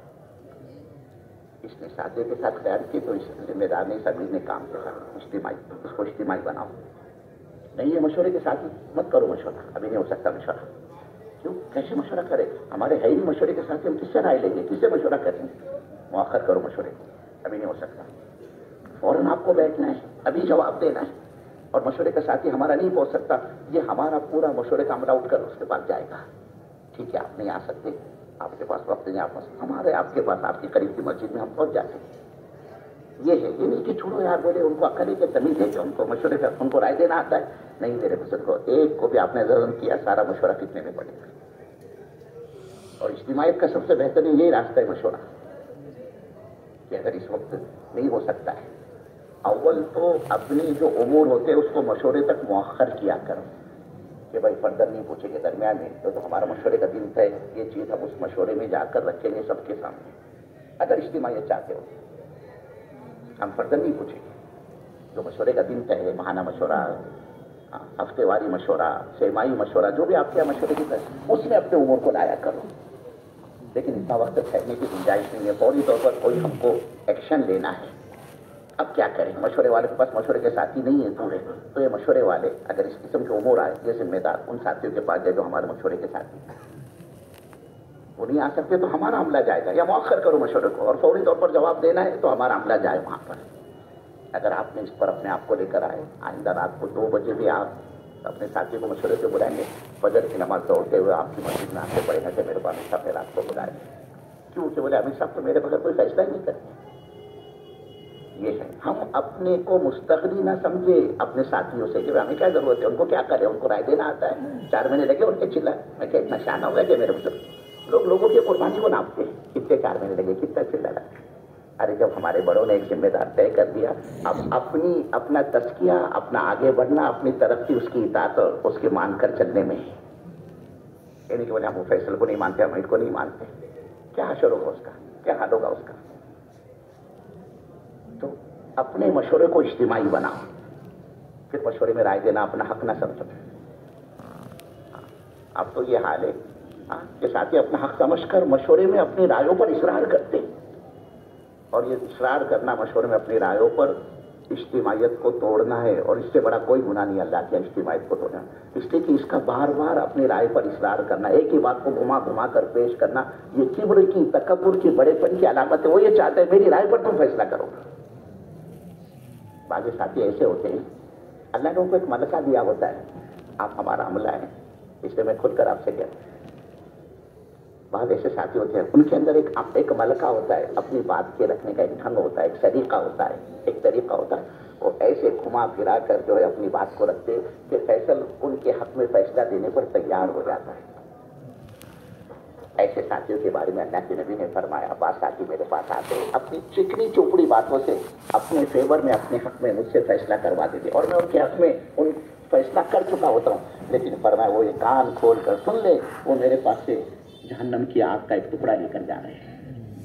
اس نے ساتھی کے ساتھ خیانت کی تو اس ذمہ دار نے, اس امیر نے کام کے ساتھ اجتماعی, اس کو اجتماعی بناؤ. نہیں یہ مشورے کے ساتھی مت کرو مشورہ, ابھی نہیں ہو سکتا مشورہ. کیوں, کیسے مشورہ کرے, ہمارے ہے ہی مشورے کے ساتھ, ہم کس سے رائے لیں گے, کس سے مشورہ کریں گے. مؤخر کرو مشورے کو, ابھی نہیں ہو سکتا. فوراً آپ کو بیٹھنا ہے, ابھی جواب دینا ہے. اور مشورے کا ساتھی ہمارا نہیں پہنچ سکتا, یہ ہمارا پورا مشورے کا عملہ اٹھ کر اس کے پاس جائے گا. ٹھیک ہے, آپ نہیں آ سکتے, آپ کے پاس وقت نہیں, ہمارے آپ کے پاس آپ کی قریب کی مسجد میں ہم پہنچ جاتے ہیں. یہ ہے, یہ نہیں کہ چھوڑو یار, بولے ان کو عقل کے تمیز ہے کہ ان کو مشورے کا, ان کو رائے دینا آتا ہے. نہیں میرے بزرگ کو, ایک کو بھی آپ نے ظلم کیا, سارا مشورہ کتنے میں پڑے گا. اور اجتماعیت کا سب سے بہترین یہی راستہ ہے مشورہ, کہ اگر اس وقت نہیں ہو سکتا ہے, اول تو اپنی جو امور ہوتے ہیں اس کو مشورے تک مؤخر کیا کرو, کہ بھائی فردر نہیں پوچھے گے درمیان میں, تو ہمارا مشورے کا دن ہے, یہ چیز ہم اس مشورے میں جا کر رکھیں گے سب کے سامنے. اگر اجتماعیت چاہتے ہو, ہم فردر نہیں پوچھیں گے, جو مشورے کا دن ہے, ماہانہ مشورہ, ہفتے واری مشورہ, سیمائی مشورہ, جو بھی آپ کے مشورے کی طرح, اس میں اپنے امور کو لایا کرو. لیکن اتنا وقت ٹھہرنے کی گنجائش نہیں ہے, فوری طور پر کوئی ہم کو ایکشن لینا ہے. اب کیا کریں, مشورے والے کے پاس مشورے کے ساتھی نہیں ہیں پورے, تو یہ مشورے والے اگر اس قسم کے امور آئے, یہ ذمہ دار ان ساتھیوں کے پاس جائے جو ہمارے مشورے کے ساتھی ہیں. وہ نہیں آ سکتے تو ہمارا عملہ جائے گا, یا مؤخر کرو مشورے کو, اور فوری طور پر جواب دینا ہے تو ہمارا عملہ جائے وہاں پر. اگر آپ نے اس پر اپنے آپ کو لے کر آئے, آئندہ رات کو 2 بجے بھی آپ اپنے ساتھی کو مشورے سے بلائیں گے, فجر کی نماز دوڑتے ہوئے آپ کی مسجد میں آ کے پڑے گا کہ میرے پاس صاحب نے رات کو بلائے. کیوں کہ بولے امیر صاحب تو میرے بغیر کوئی فیصلہ ہی نہیں کرتے, یہ ہے ہم اپنے کو مستقلی نہ سمجھے اپنے ساتھیوں سے کہ ہمیں کیا ضرورت ہے، ان کو کیا کرے، ان کو رائے دینا آتا ہے، 4 مہینے لگے ان کے چلا، میں کہ اتنا شانہ ہو گیا کہ میرے مطلب لوگوں کی قربانی کو ناپتے ہیں، کتنے 4 مہینے لگے، کتنا چلا لگا۔ ارے جب ہمارے بڑوں نے ایک ذمہ دار طے کر دیا، اب اپنا تزکیہ، اپنا آگے بڑھنا، اپنی ترقی اس کی اطاعت اور اس کے مان کر چلنے میں ہے۔ یعنی کہ ہم فیصل کو نہیں مانتے، ہم کو نہیں مانتے، کیا حشر ہوگا اس کا، کیا حال ہوگا اس کا؟ تو اپنے مشورے کو اجتماعی بناؤ، پھر مشورے میں رائے دینا اپنا حق نہ سمجھو۔ اب تو یہ حال ہے کہ ساتھی اپنا حق سمجھ کر مشورے میں اپنی رائےوں پر اصرار کرتے ہیں، اور یہ اصرار کرنا مشورے میں اپنی رائےوں پر اجتماعیت کو توڑنا ہے، اور اس سے بڑا کوئی گناہ نہیں اللہ کی اجتماعیت کو توڑنا، اس لیے کہ اس کا بار بار اپنی رائے پر اصرار کرنا، ایک ہی بات کو گھما گھما کر پیش کرنا، یہ کبر کی، تکبر کی، بڑے پن کی علامت ہے۔ وہ یہ چاہتے ہیں میری رائے پر تم فیصلہ کرو۔ بعض ساتھی ایسے ہوتے ہیں، اللہ نے ان کو ایک ملکہ دیا ہوتا ہے، آپ ہمارا عملہ ہے، اس لیے میں کھل کر آپ سے کہتا ہوں، بعض ایسے ساتھی ہوتے ہیں ان کے اندر ایک ملکہ ہوتا ہے، اپنی بات کے رکھنے کا ایک ڈھنگ ہوتا ہے، ایک سلیقہ ہوتا ہے، ایک طریقہ ہوتا ہے، وہ ایسے گھما پھرا کر جو ہے اپنی بات کو رکھتے کہ فیصل ان کے حق میں فیصلہ دینے پر تیار ہو جاتا ہے۔ ایسے ساتھیوں کے بارے میں اللہ کے نبی نے فرمایا، بعض ساتھی میرے پاس آتے ہیں اپنی چکنی چوپڑی باتوں سے اپنے فیور میں، اپنے حق میں مجھ سے فیصلہ کروا دیتے، اور میں ان کے حق میں فیصلہ کر چکا ہوتا ہوں، لیکن فرمایا وہ یہ کان کھول کر سن لے، وہ میرے پاس سے جہنم کی آگ کا ایک ٹکڑا لے کر جا رہے ہیں۔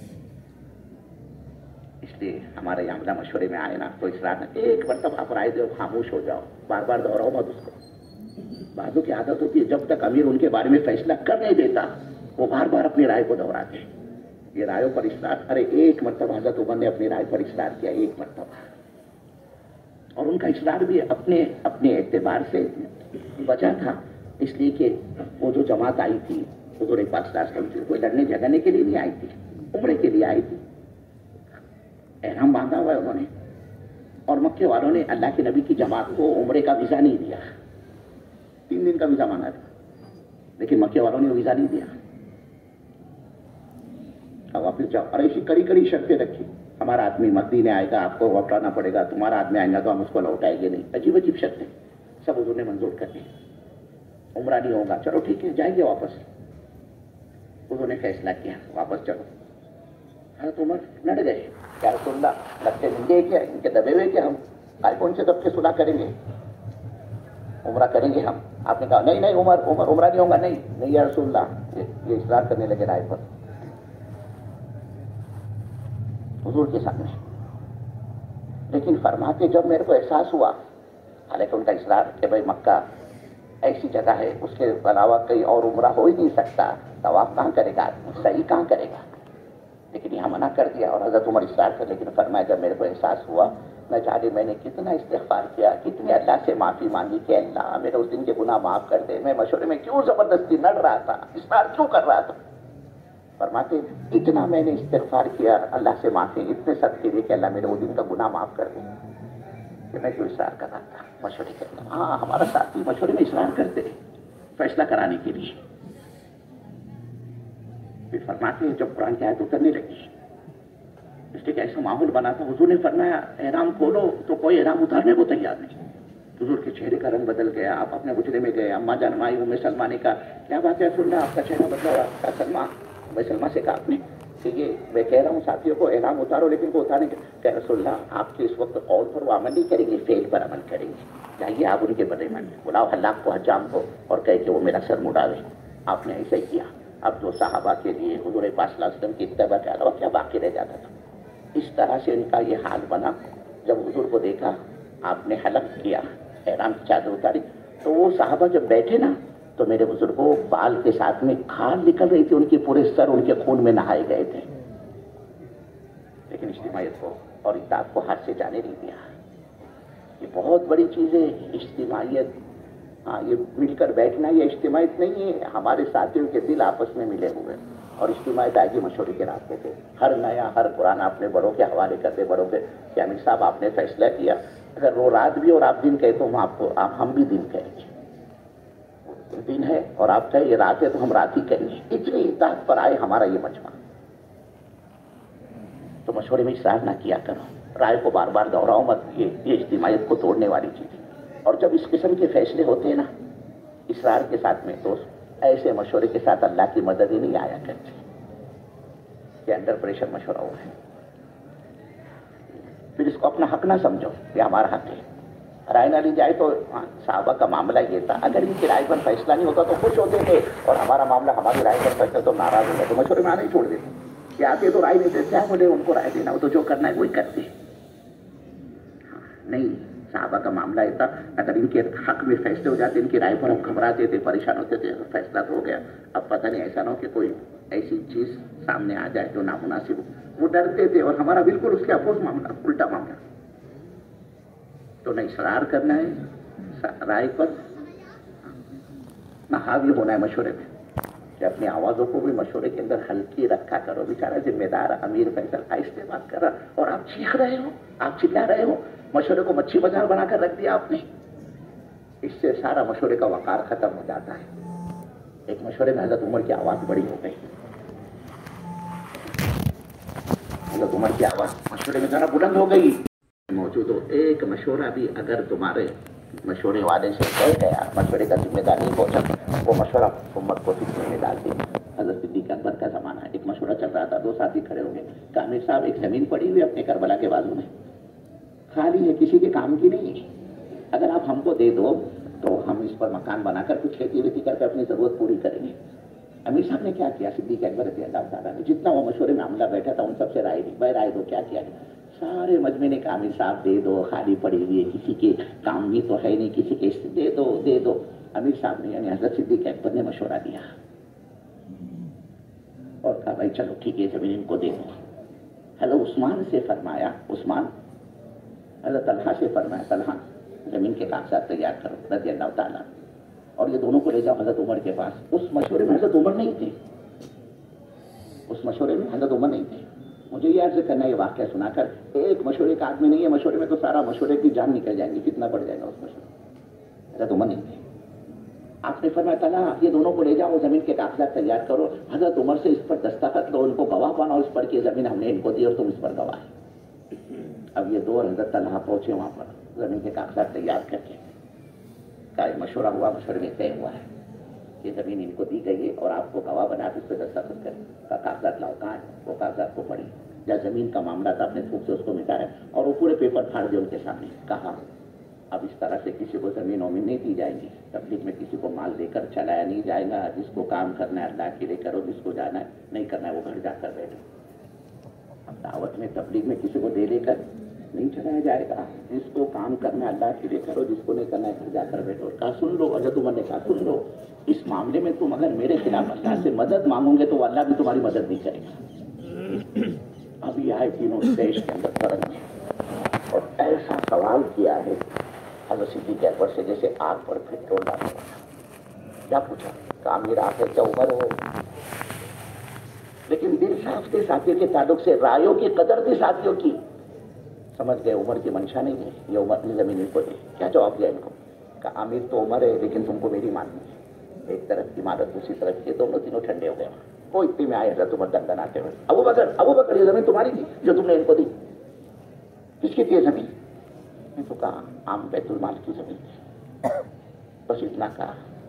اس لیے ہمارے یہاں عملہ مشورے میں آئے نا تو اصرار نہ، ایک مرتبہ آپ رائے دو، خاموش ہو جاؤ، بار بار دہراؤ مت اس کو۔ بعضوں کی عادت ہوتی ہے جب تک امیر ان کے بارے میں فیصلہ کر نہیں دیتا وہ بار بار اپنی رائے کو دہراتے ہیں۔ یہ رائےوں پر اصرار، ارے ایک مرتبہ حضرت عمر نے اپنی رائے پر اصرار کیا، ایک مرتبہ، اور ان کا اصرار بھی اپنے اعتبار سے وجہ تھا، اس لیے کہ وہ جو جماعت آئی تھی حضور پاک صلی اللہ علیہ وسلم کوئی لڑنے جھگڑنے کے لیے نہیں آئی تھی، عمرے کے لیے آئی تھی، احرام باندھا ہوا ہے انہوں نے، اور مکے والوں نے اللہ کے نبی کی جماعت کو عمرے کا ویزا نہیں دیا، 3 دن کا ویزا مانا تھا، لیکن مکے والوں نے ویزا نہیں دیا۔ اب واپس جاؤ، اور ایسی کڑی کڑی شرطیں رکھی، ہمارا آدمی مدینے آئے گا آپ کو لوٹانا پڑے گا، تمہارا آدمی آئے گا تو ہم اس کو لوٹائیں گے نہیں، عجیب عجیب شرطیں سب حضور نے منظور کر دی۔ عمرہ نہیں ہوگا، چلو ٹھیک ہے جائیں گے واپس، انہوں نے فیصلہ کیا واپس چلو۔ حضرت عمر لڑ گئے، کیا رسول اللہ لگتے ملے کیا، ان کے دبے ہوئے کیا، ہم کائے کون سے دب کے صلح کریں گے، عمرہ کریں گے ہم۔ آپ نے کہا نہیں عمرہ نہیں ہوگا، نہیں یا رسول اللہ، یہ اصرار کرنے لگے رائے پر حضور کے سامنے، لیکن فرماتے جب میرے کو احساس ہوا، حالانکہ ان کا اصرار کہ بھائی مکہ ایسی جگہ ہے اس کے علاوہ کہیں اور عمرہ ہو ہی نہیں سکتا، طواف کہاں کرے گا، صحیح کہاں کرے گا، لیکن یہاں منع کر دیا، اور حضرت عمر اصرار کر، لیکن فرمایا جب میرے کو احساس ہوا، نہ جانے میں نے کتنا استغفار کیا، کتنی اللہ سے معافی مانگی کہ اللہ میرے اس دن کے گناہ معاف کر دے، میں مشورے میں کیوں زبردستی لڑ رہا تھا، اصرار کیوں کر رہا تھا۔ فرماتے اتنا میں نے استغفار کیا اللہ سے معافی، اتنے صدقے دیے کہ اللہ میرے وہ دن کا گناہ معاف کر دے، کہ میں کیوں اصرار کر رہا تھا مشورے کرنا۔ ہاں ہمارا ساتھی مشورے میں اصرار کرتے فیصلہ کرانے کے لیے۔ پھر فرماتے ہیں جب قرآن کی آیت اترنے لگی، اس لیے کہ ایسا ماحول بنا تھا، حضور نے فرمایا احرام کھولو تو کوئی احرام اتارنے کو تیار نہیں، حضور کے چہرے کا رنگ بدل گیا، آپ اپنے حجرے میں گئے، اماں جان مائی ام سلمہ نے کہا کیا بات ہے رسول اللہ آپ کا چہرہ بدلا ہوا، کہا سلمہ، ام سلمہ سے کہا آپ نے کہ یہ میں کہہ رہا ہوں ساتھیوں کو احرام اتارو، لیکن وہ اتارنے کہ رسول اللہ آپ کے اس وقت قول پر وہ عمل نہیں کریں گے، فعل پر عمل کریں گے، چاہیے آپ ان کے بدلے میں بلاؤ حلاق کو حجام کو اور کہے کہ وہ میرا سر مڑاوے۔ آپ نے ایسا ہی کیا۔ اب جو صحابہ کے لیے حضور پاک صلی اللہ علیہ وسلم کی اتباع کے علاوہ کیا باقی رہ جاتا تھا، اس طرح سے ان کا یہ حال بنا۔ جب حضور کو دیکھا آپ نے حلق کیا، احرام کی چادر اتاری، تو وہ صحابہ جب بیٹھے نا تو میرے بزرگوں بال کے ساتھ میں کھال نکل رہی تھی، ان کے پورے سر ان کے خون میں نہائے گئے تھے، لیکن اجتماعیت کو اور اطاعت کو ہاتھ سے جانے نہیں دیا۔ یہ بہت بڑی چیز ہے اجتماعیت۔ ہاں یہ مل کر بیٹھنا یہ اجتماعیت نہیں ہے، ہمارے ساتھیوں کے دل آپس میں ملے ہوئے، اور اجتماعیت آگے مشورے کے راستے تھے، ہر نیا ہر پرانا اپنے بڑوں کے حوالے کرتے، بڑوں کے کہ امیر صاحب آپ نے فیصلہ کیا، اگر وہ رات بھی اور آپ دن کہے تو ہم بھی دن کہیں گے، دن ہے اور آپ کہیں یہ رات ہے تو ہم رات ہی کہیں گے۔ اتنی اطاعت پر آئے ہمارا یہ مجمع، تو مشورے میں اصرار نہ کیا کرو۔ رائے کو بار بار دوہراؤ مت، یہ اجتماعیت کو توڑنے والی چیز ہے. اور جب اس قسم کے فیصلے ہوتے ہیں نا اسرار کے ساتھ میں، تو ایسے مشورے کے ساتھ اللہ کی مدد ہی نہیں آیا کرتی کہ انڈر پریشر مشورہ ہوا ہے. پھر اس کو اپنا حق نہ سمجھو، یہ ہمارا حق ہے. رائے نہ لی جائے تو صحابہ کا معاملہ یہ تھا، اگر ان کی رائے پر فیصلہ نہیں ہوتا تو خوش ہوتے تھے، اور ہمارا معاملہ ہماری رائے پر فیصلہ تو ناراض ہوتا تو مشورے میں آنا ہی چھوڑ دیتے. کہ آتے تو رائے دیتے، کیا بولے ان کو رائے دینا ہو تو جو کرنا ہے وہی کرتے. نہیں، صحابہ کا معاملہ یہ تھا، اگر ان کے حق میں فیصلے ہو جاتے، ان کی رائے پر ہم گھبراتے تھے، پریشان ہوتے تھے، فیصلہ تو ہو گیا، اب پتہ نہیں ایسا نہ ہو کہ کوئی ایسی چیز سامنے آ جائے جو نامناسب ہو. وہ ڈرتے تھے، اور ہمارا بالکل اس کے اپوز معاملہ، الٹا معاملہ. تو نہ اصرار کرنا ہے رائے پر، نہ حاوی ہونا ہے مشورے میں، کہ اپنی آوازوں کو بھی مشورے کے اندر ہلکی رکھا کرو. بیچارہ ذمہ دار امیر فیصل آہستہ بات کر رہا، اور آپ چیخ رہے ہو، آپ چلا رہے ہو، مشورے کو مچھی بازار بنا کر رکھ دیا آپ نے. اس سے سارا مشورے کا وقار ختم ہو جاتا ہے. ایک مشورے میں حضرت عمر کی آواز بڑی ہو گئی. حضرت عمر کی آواز مشورے میں ذرا بلند ہو گئی. موجود ہو، ایک مشورہ بھی اگر تمہارے مشورے والے سے کہہ گیا، مشورے کا ذمہ دار نہیں پہنچا، وہ مشورہ امت کو فتنے میں ڈال دیا. حضرت صدیق اکبر کا زمانہ ہے، ایک مشورہ چل رہا تھا، دو ساتھی کھڑے ہو گئے. کہ امیر صاحب، ایک زمین پڑی ہوئی اپنے کربلا کے بازو میں، خالی ہے، کسی کے کام کی نہیں ہے، اگر آپ ہم کو دے دو تو ہم اس پر مکان بنا کر کچھ کھیتی ویتی کر کے اپنی ضرورت پوری کریں گے. امیر صاحب نے کیا کیا؟ صدیق اکبر رضی اللہ تعالیٰ نے جتنا وہ مشورے میں عملہ بیٹھا تھا ان سب سے رائے دی. بھائی رائے دو، کیا کیا؟ سارے مجمع نے کہا امیر صاحب دے دو، خالی پڑی ہوئی ہے، کسی کے کام بھی تو ہے نہیں، کسی کے دے دو دے دو. امیر صاحب نے یعنی حضرت صدیق اکبر نے مشورہ دیا اور کہا بھائی چلو ٹھیک ہے، زمین ان کو دے دو. حضرت عثمان سے فرمایا، عثمان حضرت طلحہ سے فرمایا، طلحہ زمین کے کاغذات تیار کرو رضی اللہ تعالیٰ، اور یہ دونوں کو لے جاؤ حضرت عمر کے پاس. اس مشورے میں حضرت عمر نہیں تھے، اس مشورے میں حضرت عمر نہیں تھے. مجھے یہ عرض کرنا، یہ واقعہ سنا کر، ایک مشورے کا آدمی نہیں ہے، مشورے میں تو سارا مشورے کی جان نکل جائے گی، کتنا پڑ جائے گا اس مشورے. حضرت عمر نہیں تھے. آپ نے فرمایا طلحہ یہ دونوں کو لے جاؤ، زمین کے کاغذات تیار کرو، حضرت عمر سے اس پر دستخط لو، ان کو گواہ بناؤ اس پر کہ زمین ہم نے ان کو دی اور تم اس پر گواہ ہے. اب یہ دو حضرت طلحہ پہنچے وہاں پر زمین کے کاغذات تیار کر کے. کا مشورہ ہوا، مشورے میں طے ہوا ہے کہ زمین ان کو دی گئی ہے اور آپ کو گواہ بنا کے اس پہ دستخط کریں. کا کاغذات لاؤ، کہاں ہے؟ وہ کاغذات کو پڑھی، جب زمین کا معاملہ تھا اپنے تھوک سے اس کو مٹایا اور وہ پورے پیپر پھاڑ دے ان کے سامنے. کہا اب اس طرح سے کسی کو زمین ومین نہیں دی جائے گی، تبلیغ میں کسی کو مال دے کر چلایا نہیں جائے گا، جس کو کام کرنا ہے اللہ کے لیے کرو، جس کو جانا ہے نہیں کرنا ہے وہ گھر جا کر بیٹھو. اب دعوت میں تبلیغ میں کسی کو دے لے کر نہیں چلایا جائے گا، جس کو کام کرنا ہے اللہ کے لیے کرو، جس کو نہیں کرنا ہے گھر جا کر بیٹھو. کہا سن لو، حضرت عمر نے کہا سن لو، اس معاملے میں تم اگر میرے خلاف اللہ سے مدد مانگو گے تو وہ اللہ بھی تمہاری مدد نہیں کرے گا. اب یہ آئے تینوں دیش کے اندر فرق ہے اور ایسا سوال کیا ہے حضرت صدیق اکبر سے جیسے آگ پر پیٹرول ڈالنا. کیا پوچھا؟ کہا میرا آخر کیا عمر ہے، لیکن دل صاف تھے ساتھیوں کے تعلق سے، رائیوں کی قدر تھی ساتھیوں کی. سمجھ گئے عمر کی منشا نہیں ہے، یہ عمر نے زمین کو دی. کیا جواب دیا ان کو؟ کہا امیر تو عمر ہے لیکن تم کو میری ماننی ہے. ایک طرف عمارت دوسری طرف، یہ دونوں تینوں ٹھنڈے ہو گئے. وہ اتنے میں آئے حضرت عمر دندن آتے ہوئے، ابو بکر یہ زمین تمہاری تھی جو تم نے ان کو دی؟ کس کی تھی یہ زمین؟ میں تو کہا عام بیت المال کی زمین تھی. بس اتنا کہا.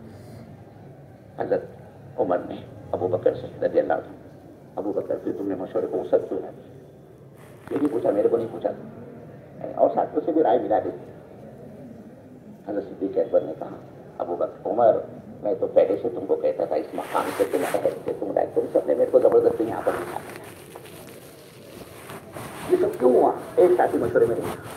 حضرت عمر نے ابو بکر سے رضی اللہ عنہ، ابو بکر پھر تم نے مشورے کو وسعت کیوں ہے؟ یہ نہیں پوچھا، میرے کو نہیں پوچھا، اور ساتھیوں سے بھی رائے ملا دی. حضرت صدیق اکبر نے کہا ابو بکر عمر میں تو پہلے سے تم کو کہتا تھا اس مقام سے تم ٹھہرتے، تم رائے، تم سب نے میرے کو زبردستی یہاں پر دکھا دیا. یہ سب کیوں ہوا؟ ایک ساتھی مشورے میں نہیں.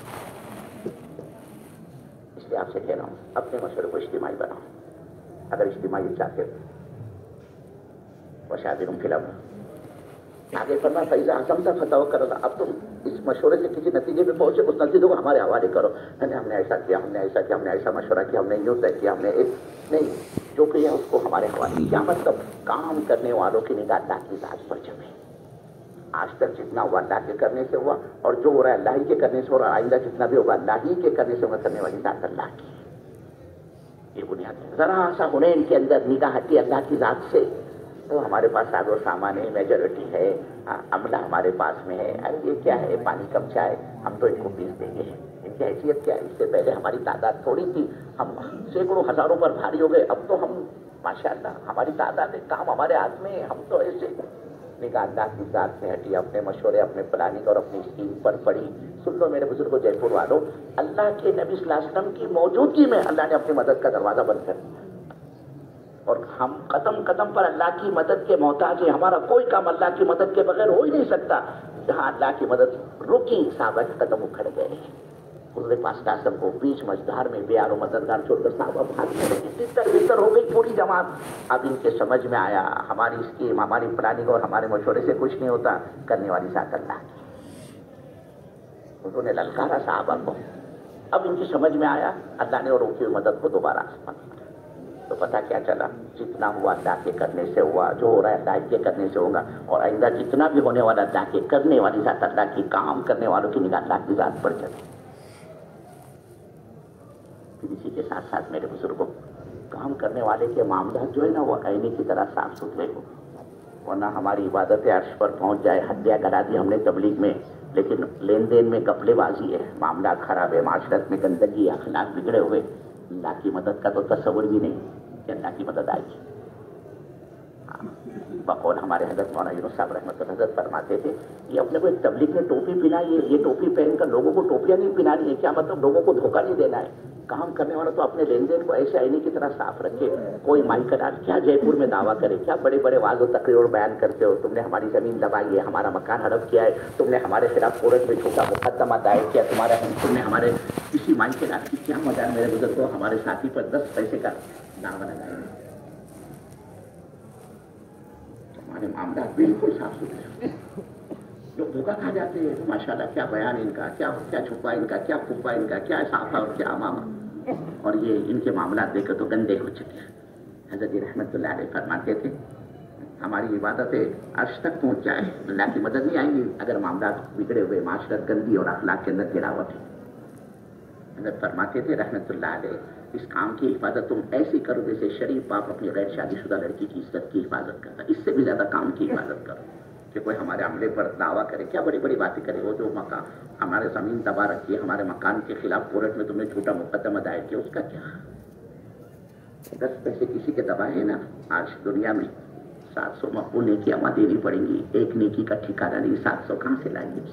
اس لیے آپ سے کہہ رہا ہوں اپنے مشورے کو اجتماعی بناؤ. اگر اجتماعی چاہتے ہو وشاورہم فی الامر، آگے فرما فیضا عزمت فتوکل. اب تم اس مشورے سے کسی نتیجے پہ پہنچے، اس نتیجے کو ہمارے حوالے کرو. ہم نے ایسا کیا، ہم نے ایسا کیا، ہم نے ایسا مشورہ کیا، ہم نے یوں طے کیا، ہم نے نہیں، جو کیا اس کو ہمارے حوالے. کیا مطلب؟ کام کرنے والوں کی نگاہ اللہ کی ذات پر جمے. آج تک جتنا ہوا اللہ کے کرنے سے ہوا، اور جو ہو رہا ہے اللہ ہی کے کرنے سے ہو رہا ہے، آئندہ جتنا بھی ہوگا اللہ ہی کے کرنے سے ہوگا. کرنے والی ذات اللہ کی، یہ بنیاد ہے. ذرا سا حنین کے اندر نگاہ ہٹی اللہ کی ذات سے، تو ہمارے پاس ساز و سامان ہے، میجورٹی ہے، عملہ ہمارے پاس میں ہے، ارے یہ کیا ہے، پانی کم چائے، ہم تو ان کو پیس دیں گے، ان کی حیثیت کیا ہے؟ اس سے پہلے ہماری تعداد تھوڑی تھی، ہم سینکڑوں ہزاروں پر بھاری ہو گئے، اب تو ہم ماشاءاللہ ہماری تعداد ہے، کام ہمارے ہاتھ میں ہے، ہم تو ایسے نگاہ اللہ کی ذات سے ہٹی، اپنے مشورے، اپنے پلاننگ اور اپنی اسکیم پر پڑی۔ سن لو میرے بزرگوں، جے پور والوں، اللہ کے نبی صلی اللہ علیہ وسلم کی موجودگی میں اللہ نے اپنی مدد کا دروازہ بند کر دیا، اور ہم قدم قدم پر اللہ کی مدد کے محتاج ہیں۔ ہمارا کوئی کام اللہ کی مدد کے بغیر ہو ہی نہیں سکتا۔ جہاں اللہ کی مدد رکی، صحابہ کے قدم اکھڑ گئے، حضور پاک صلی اللہ علیہ وسلم کو بیچ مجدار میں بے یار و مددگار چھوڑ کر صحابہ بھاگنے لگے، تتر بتر ہو گئی پوری جماعت۔ اب ان کے سمجھ میں آیا ہماری اسکیم، ہماری پلاننگ اور ہمارے مشورے سے کچھ نہیں ہوتا، کرنے والی ذات اللہ کی۔ انہوں نے للکارا صحابہ کو، اب ان کی سمجھ میں آیا، اللہ نے اور روکی ہوئی مدد کو دوبارہ آسمان کیا۔ تو پتا کیا چلا، جتنا ہوا اللہ کے کرنے سے ہوا، جو ہو رہا ہے اللہ کے کرنے سے ہوگا، اور آئندہ جتنا بھی ہونے والا اللہ کے کرنے والی ذات اللہ کی، کام کرنے والوں کی نگاہ اللہ کی ذات پر چلے۔ پھر اسی کے ساتھ ساتھ میرے بزرگوں، کام کرنے والے کے معاملات جو ہے نا، وہ آئینے کی طرح صاف ستھرے ہو، ورنہ ہماری عبادت عرش پر پہنچ جائے۔ ہڈیاں گڑا دی ہم نے تبلیغ میں، لیکن لین دین میں گپلے بازی ہے، معاملات خراب ہے، معاشرت میں گندگی، اخلاق بگڑے ہوئے، اللہ کی مدد کا تو تصور بھی نہیں کہ اللہ کی مدد آئے گی۔ بقول ہمارے حضرت مولانا یونس صاحب رحمۃ اللہ حضرت فرماتے تھے، یہ اپنے کو ایک تبلیغ میں ٹوپی پہنائی ہے، یہ ٹوپی پہن کر لوگوں کو ٹوپیاں نہیں پہنانی ہے، کیا مطلب لوگوں کو دھوکہ نہیں دینا ہے۔ کام کرنے والا تو اپنے لین دین کو ایسے آئینے کی طرح صاف رکھے۔ کوئی مائکرار کیا جے پور میں دعویٰ کرے، کیا بڑے بڑے واضح و تقریر اور بیان کرتے ہو، تم نے ہماری زمین دبائی ہے، ہمارا مکان ہڑپ کیا ہے، تم نے ہمارے خلاف کورٹ میں جھوٹا مقدمہ دائر کیا، تم نے ہمارے کسی مائکرار کی کیا مجال میرے بزرگ کو، ہمارے ساتھی پر 10 پیسے کا دعویٰ لگائے۔ ہمارے معاملات بالکل صاف ستھرے، لوگ دھوکہ کھا جاتے ہیں۔ ماشاءاللہ کیا بیان ان کا، کیا چھپا ان کا، کیا پھپا ان کا، کیا صافہ اور کیا امامہ، اور یہ ان کے معاملات دیکھ کر تو گندے ہو چکے ہیں۔ حضرت رحمت اللہ علیہ فرماتے تھے، ہماری عبادتیں عرش تک پہنچ جائے، اللہ کی مدد نہیں آئیں گی اگر معاملات بگڑے ہوئے، معاشرت گندی اور اخلاق کے اندر گراوٹ ہے۔ حضرت فرماتے تھے رحمت اللہ علیہ، اس کام کی حفاظت تم ایسی کرو جیسے شریف باپ اپنی غیر شادی شدہ لڑکی کی عزت کی حفاظت کرتا، اس سے بھی زیادہ کام کی حفاظت کرو کہ کوئی ہمارے عملے پر دعویٰ کرے، کیا بڑی بڑی باتیں کرے، وہ جو مکان ہمارے زمین دبا رکھی ہے، ہمارے مکان کے خلاف کورٹ میں تم نے جھوٹا مقدمہ دائر کیا، اس کا کیا؟ 10 پیسے کسی کے دبائے نا، آج دنیا میں 700 مقبول نیکیاں دینی پڑیں گی، ایک نیکی کا ٹھکانہ نہیں، 700 کہاں سے لائیں گے؟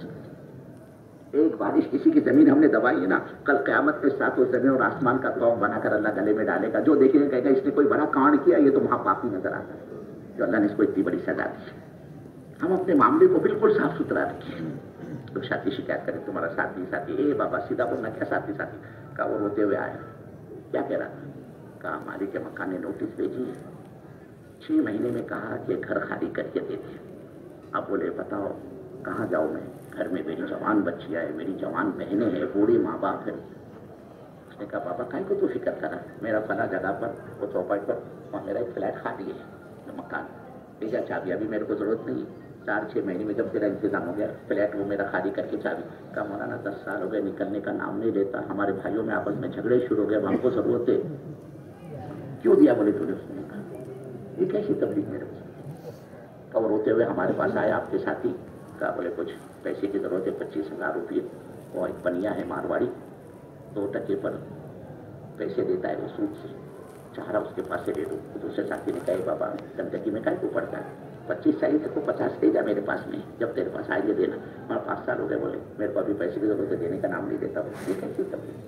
ایک بارش کسی کی زمین ہم نے دبائی ہے نا، کل قیامت میں 7 زمین اور آسمان کا توق بنا کر اللہ گلے میں ڈالے گا، جو دیکھے گا کہے گا اس نے کوئی بڑا کانڈ کیا، یہ تو وہاں پاپی نظر آتا ہے جو اللہ نے اس کو اتنی بڑی سزا دی۔ ہم اپنے معاملے کو بالکل صاف ستھرا رکھیں۔ تو ساتھی شکایت کرے تمہارا ساتھی، اے بابا سیدھا بولنا، کیا ساتھی کا وہ روتے ہوئے آیا، کیا کہہ رہا تھا؟ کہا مالک کے مکان نے نوٹس بھیجی ہے، 6 مہینے میں کہا کہ گھر خالی کر کے دے دیں۔ اب بولے بتاؤ کہاں جاؤں میں، گھر میں میری جوان بچیاں ہیں، میری جوان بہنیں ہیں، بوڑھی ماں باپ ہیں۔ اس نے کہا بابا کہیں کو تو فکر کرا، میرا فلاں جگہ پر وہ چوپٹ پر اور میرا ایک فلیٹ خالی ہے، مکان لے جا چابی، ابھی میرے کو ضرورت نہیں، 4-6 مہینے میں جب تیرا انتظام ہو گیا فلیٹ وہ میرا خالی کر کے چابی۔ کہا مولانا 10 سال ہو گئے نکلنے کا نام نہیں لیتا، ہمارے بھائیوں میں آپس میں جھگڑے شروع ہو گئے، اب ہم کو ضرورت ہے، کیوں دیا؟ بولے تو نے اس نے کہا یہ کیسی تبلیغ میرے کو؟ وہ روتے ہوئے ہمارے پاس آیا آپ کے ساتھی، کہا بولے کچھ پیسے کی ضرورت ہے، 25,000 روپئے، وہ ایک پنیا ہے مارواڑی، 2% پر پیسے دیتا ہے وہ سود سے، چاہ رہا اس کے پاس سے لے دو۔ دوسرے ساتھی نے کہا بابا گندگی میں کہیں کو پڑتا ہے، 25 چاہیے تھے کو 50 دے جا میرے پاس میں، جب تیرے پاس آئیے دینا، ہمارا 5 سال ہو گئے، بولے میرے کو ابھی پیسے کی ضرورت ہے، دینے کا نام نہیں دیتا ہوں۔ یہ کیسی تبلیغ؟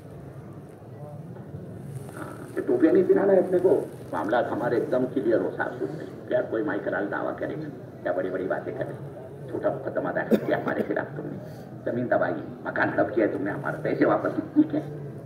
ٹوپیاں نہیں پہنانا ہے اپنے کو، معاملات ہمارے ایک دم کلیئر ہو، صاف ستھرے، کیا کوئی مائکرال دعویٰ کرے گا، کیا بڑی بڑی باتیں کرے، چھوٹا مقدمہ دائر کیا ہمارے خلاف، تم نے زمین دبائی، مکان ہڑپ کیا، تم نے ہمارے پیسے واپس کیے،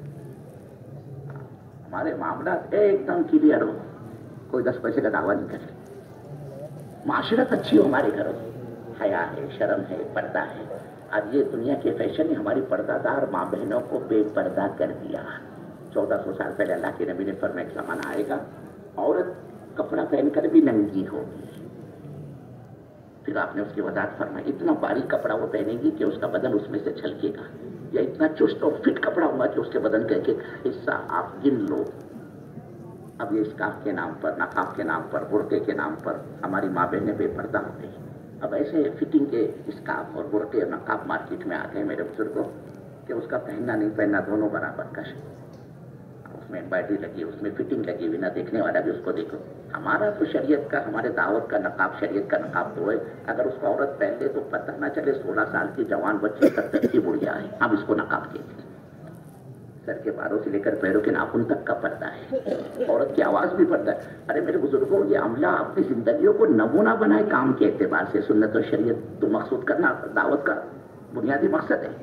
ہمارے معاملات ایک دم کلیئر ہو، کوئی 10 پیسے کا دعویٰ نہیں کرے، معاشرت اچھی ہو ہمارے گھروں میں، حیا ہے، شرم ہے، پردہ ہے۔ اب یہ دنیا کے فیشن نے ہماری پردہ دار ماں بہنوں کو بے پردہ کر دیا۔ 1400 سال پہلے اللہ کے نبی نے فرمایا ایک زمانہ آئے گا عورت کپڑا پہن کر بھی ننگی ہوگی، پھر آپ نے اس کی وضاحت فرمائی، اتنا باریک کپڑا وہ پہنے گی کہ اس کا بدن اس میں سے چھلکے گا، یا اتنا چست اور فٹ کپڑا ہوگا کہ اس کے بدن کا ایک ایک حصہ آپ گن لو اب یہ اسکارف کے نام پر، نقاب کے نام پر، برقعے کے نام پر ہماری ماں بہنیں بے پردہ ہو گئی. اب ایسے فٹنگ کے اسکارف اور برقعے اور نقاب مارکیٹ میں آتے ہیں میرے بزرگوں کہ اس کا پہننا نہیں پہننا دونوں برابر کا ہے. اس میں امبرائڈری لگی، اس میں فٹنگ لگی ہوئی، نہ دیکھنے والا بھی اس کو دیکھو. ہمارا تو شریعت کا، ہمارے دعوت کا نقاب، شریعت کا نقاب تو ہے. اگر اس کو عورت پہن لے تو پتہ نہ چلے 16 سال کی جوان بچی تک کی بڑھیا ہے. ہم اس کو نقاب کہتے ہیں. سر کے باروں سے لے کر پیروں کے ناخن تک کا پردہ ہے. عورت کی آواز بھی پردہ ہے. ارے میرے بزرگوں، یہ عملہ اپنی زندگیوں کو نمونہ بنائے کام کے اعتبار سے. سنت اور شریعت تو مقصود کرنا دعوت کا بنیادی مقصد ہے.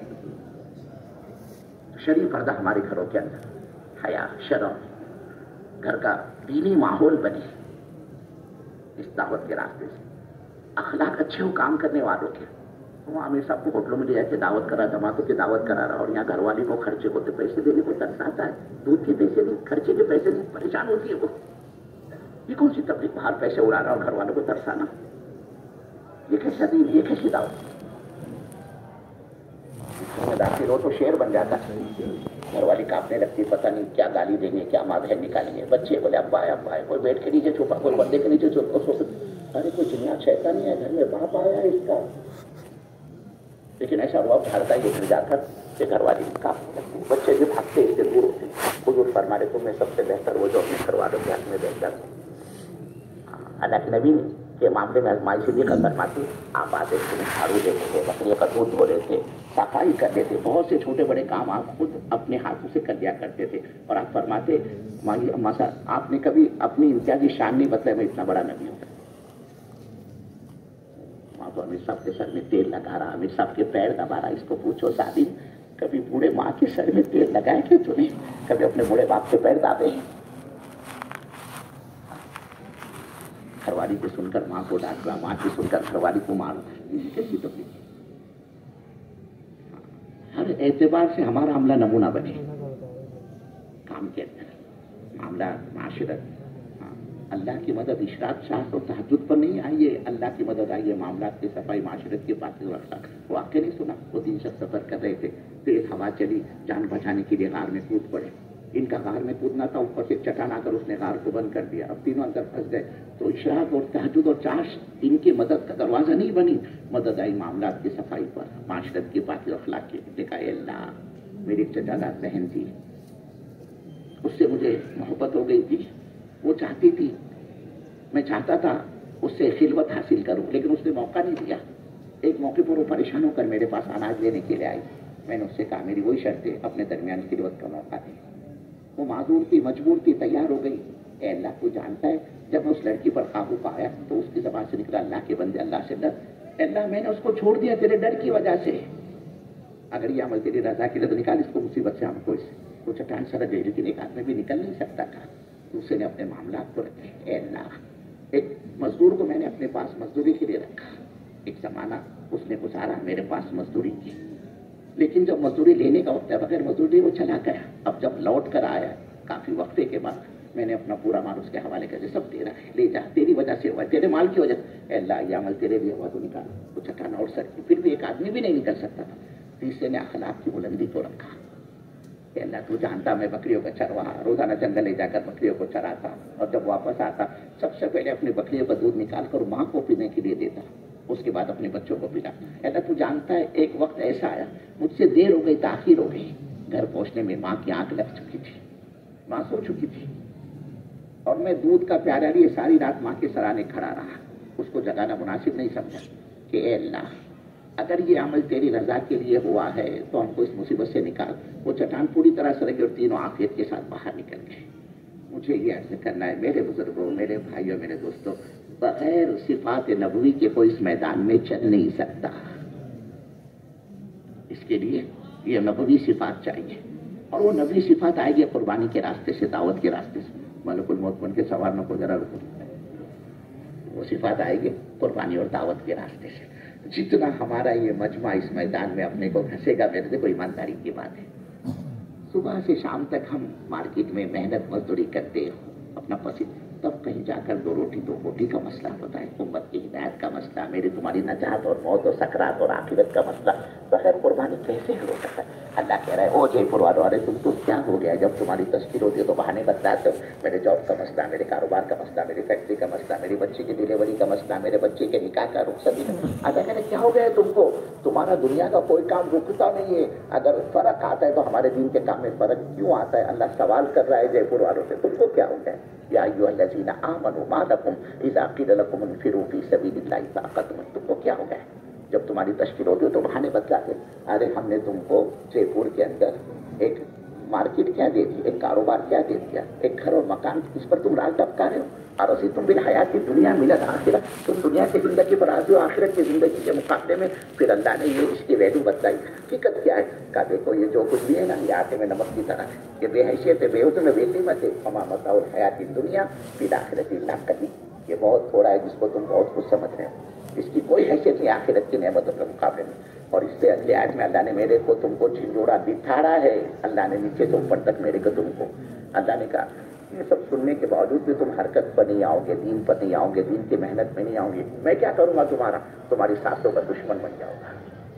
شرعی پردہ ہمارے گھروں کے اندر، حیا، شرم، گھر کا دینی ماحول بنے اس دعوت کے راستے سے. اخلاق اچھے ہو کام کرنے والوں کے. وہ عامر صاحب کو ہوٹلوں میں لے جا کے دعوت کرا، جماعتوں کی دعوت کرا رہا، اور یہاں گھر والی کو خرچے کو تو پیسے دینے کو ترس آتا ہے. دودھ کے پیسے نہیں، خرچے کے پیسے نہیں، پریشان ہوتی ہے وہ. یہ کون سی تبلیغ؟ باہر پیسے اڑا رہا اور گھر والوں کو ترسانا. یہ کیسا دین، یہ کیسی دعوت؟ داخل ہو تو شیر بن جاتا. گھر والی کاپنے لگتی، پتہ نہیں کیا گالی دیں گے، کیا ماں بہن نکالیں گے. بچے بولے ابا ہے ابا ہے، کوئی بیٹھ کے نیچے چھپا، کوئی پردے کے نیچے چھپا. ارے کوئی جنیا شیطان نہیں ہے گھر میں، باپ آیا ہے اس کا. لیکن ایسا ہوا بھارتا ہے گھر جا کر کہ گھر والی کاپنے لگتی. بچے جو بھاگتے اس سے دور ہوتے. حضور فرما رہے تمہیں سب سے بہتر وہ جو اپنے گھر والوں کے ہاتھ میں بہتر. اللہ کے نبی کے معاملے میں آزمائش یہ قدر فرماتی. آپ آتے تھے، جھاڑو دیتے تھے، بکریوں کا دودھ دھو رہے تھے، صفائی کرتے تھے، بہت سے چھوٹے بڑے کام آپ خود اپنے ہاتھوں سے کر دیا کرتے تھے. اور آپ فرماتے ماں صاحب آپ نے کبھی اپنی امتیازی شان نہیں بتایا میں اتنا بڑا نبی ہوں. ماں تو امیر صاحب کے سر میں تیل لگا رہا، امیر صاحب کے پیر دبا رہا. اس کو پوچھو صاحب کبھی بوڑھے ماں کے سر میں تیل لگائے کہ تو نے کبھی اپنے بوڑھے باپ کے پیر دابے؟ گھر والی کو سن کر ماں کو ڈانٹنا، ماں کی سن کر گھر والی کو مارنا، کیسی تکلیف. ہر اعتبار سے ہمارا عملہ نمونہ بنے کام کے اندر، معاملہ، معاشرت. اللہ کی مدد اشراق شاہ اور تہجد پر نہیں آئیے، اللہ کی مدد آئیے معاملات کی صفائی، معاشرت کی پاکی رکھنا. واقع نہیں سنا، وہ 3 شخص سفر کر رہے تھے، تیز ہوا چلی، جان بچانے کے لیے غار میں کود پڑے. ان کا غار میں کودنا تھا، اوپر سے چٹان آ کر اس نے غار کو بند کر دیا. اب تینوں اندر پھنس گئے. تو اشراق اور تہجد اور چاش ان کی مدد کا دروازہ نہیں بنی. مدد آئی معاملات کی صفائی پر، معاشرت کی پاکی اخلاق کی. دیکھا اے اللہ، میری ایک چچا بہن تھی، اس سے مجھے محبت ہو گئی تھی. وہ چاہتی تھی، میں چاہتا تھا اس سے خلوت حاصل کروں، لیکن اس نے موقع نہیں دیا. ایک موقع پر وہ پریشان ہو کر میرے پاس اناج لینے کے لیے آئی. میں نے اس سے کہا میری وہی شرط ہے، اپنے درمیان خلوت کا موقع دے. وہ معذور تھی، مجبور تھی، تیار ہو گئی. اے اللہ تو جانتا ہے، جب میں اس لڑکی پر قابو پایا تو اس کی زبان سے نکلا اللہ کے بندے اللہ سے ڈر. اے اللہ میں نے اس کو چھوڑ دیا تیرے ڈر کی وجہ سے. اگر یہ عمل تیری رضا کے لیے تو نکال اس کو مصیبت سے ہم کو. وہ چٹان سرد ہے لیکن ایک آدمی بھی نکل نہیں سکتا تھا. دوسرے نے اپنے معاملات کو رکھے. اے اللہ، ایک مزدور کو میں نے اپنے پاس مزدوری کے لیے رکھا. ایک زمانہ اس نے گزارا میرے پاس مزدوری کی، لیکن جب مزدوری لینے کا وقت ہے بغیر مزدوری وہ چلا گیا. اب جب لوٹ کر آیا کافی وقفے کے بعد میں نے اپنا پورا مال اس کے حوالے کر دیا. سب تیرا ہے، لے جا، تیری وجہ سے ہوا، تیرے مال کی وجہ سے. اے اللہ یہ عمل تیرے لیے ہوا تو نکال. وہ چٹانا اور سر کی، پھر بھی ایک آدمی بھی نہیں نکل سکتا تھا. تیسرے نے اخلاق کی بلندی کو رکھا. کہ اللہ تو جانتا میں بکریوں کا چرواہا، روزانہ جنگل لے جا کر بکریوں کو چراتا، اور جب واپس آتا سب سے پہلے اپنے بکریوں کا دودھ نکال کر ماں کو پینے کے لیے دیتا، اس کے بعد اپنے بچوں کو پلا. اللہ تو جانتا ہے ایک وقت ایسا آیا مجھ سے دیر ہو گئی، تاخیر ہو گئی. گھر پہنچنے میں ماں کی آنکھ لگ چکی تھی، ماں سو چکی تھی، اور میں دودھ کا پیالہ لیے ساری رات ماں کے سرانے کھڑا رہا. اس کو جگانا مناسب نہیں سمجھا کہ اے اللہ اگر یہ عمل تیری رضا کے لیے ہوا ہے تو ہم کو اس مصیبت سے نکال. وہ چٹان پوری طرح سرگی اور تینوں عافیت کے ساتھ باہر نکل گئے. مجھے یہ عرض کرنا ہے میرے بزرگوں، میرے بھائیوں، میرے دوستوں، بغیر صفات نبوی کے کوئی اس میدان میں چل نہیں سکتا. اس کے لیے یہ نبوی صفات چاہیے، اور وہ نبوی صفات آئے گی قربانی کے راستے سے، دعوت کے راستے سے. ملک الموت بن کے سوارنے کو ذرا رکو. وہ صفات آئے گی قربانی اور دعوت کے راستے سے. جتنا ہمارا یہ مجمع اس میدان میں اپنے کو گھسے گا، میرے دیکھو ایمانداری کی بات ہے، صبح سے شام تک ہم مارکیٹ میں محنت مزدوری کرتے اپنا پسند तब कहीं जाकर दो रोटी दो बोटी का मसला होता है, उम्मत की हिदायत का मसला, मेरी तुम्हारी नजात और मौत और सकरात और आखिरत का मसला, बगैर कुर्बानी कैसे हो सकता है? अल्लाह कह रहा है, ओ जयपुर वालों, अरे तुम तो क्या हो गया? जब तुम्हारी तस्कीर होती है तो बहाने बतलाते हो, मेरे जॉब का मसला, मेरे कारोबार का मसला, मेरी फैक्ट्री का मसला, मेरी बच्ची की डिलीवरी का मसला, मेरे बच्चे के निकाह का रुखसती। अल्लाह कह रहे क्या हो गया तुमको? तुम्हारा दुनिया का कोई काम रुकता नहीं है, अगर फर्क आता है तो हमारे दिन के काम में फर्क क्यों आता है? अल्लाह सवाल कर रहा है जयपुर वालों से, तुमको क्या हो गया? या अय्युहल्लज़ीना आमनू मा लकुम इज़ा क़ील लकुम इन्फ़िरू फ़ी सबीलिल्लाहि फ़अक़तुम, तुमको क्या हो गया? जब तुम्हारी तश्कील होती है तो बहाने बतलाते, अरे हमने तुमको जयपुर के अंदर एक मार्केट क्या दे दी, एक कारोबार क्या दे दिया, एक घर और मकान, इस पर तुम राज टपका रहे हो। और उसी तुम बिल हयाती दुनिया मिलत आखिरत, तुम दुनिया की जिंदगी पर आते हो आखिरत की जिंदगी के मुकाबले में। फिर अल्लाह ने ये इसकी वैल्यू बताई, हकीकत क्या है? कहा देखो ये जो कुछ भी है ना, ये आटे में नमक की तरह है, ये बेहैसियत है, बेउज़्न बेक़ीमत है। फमा मताउल हयाती दुनिया फिल आखिरति इल्ला क़लील, ये बहुत थोड़ा है जिसको तुम बहुत कुछ समझ रहे हो, इसकी कोई हैसियत नहीं आखिरत की नेमतों के मुकाबले में। और इससे अगले आयत में अल्लाह ने मेरे को तुमको झिंझोड़ा बिठाड़ा है, अल्लाह ने नीचे से ऊपर तक मेरे को तुमको, अल्लाह ने कहा ये सब सुनने के बावजूद भी तुम हरकत पर नहीं आओगे, दीन पर नहीं आओगे, दीन की मेहनत में नहीं आओगे, मैं क्या करूंगा? तुम्हारी सासों का दुश्मन बन जाऊंगा,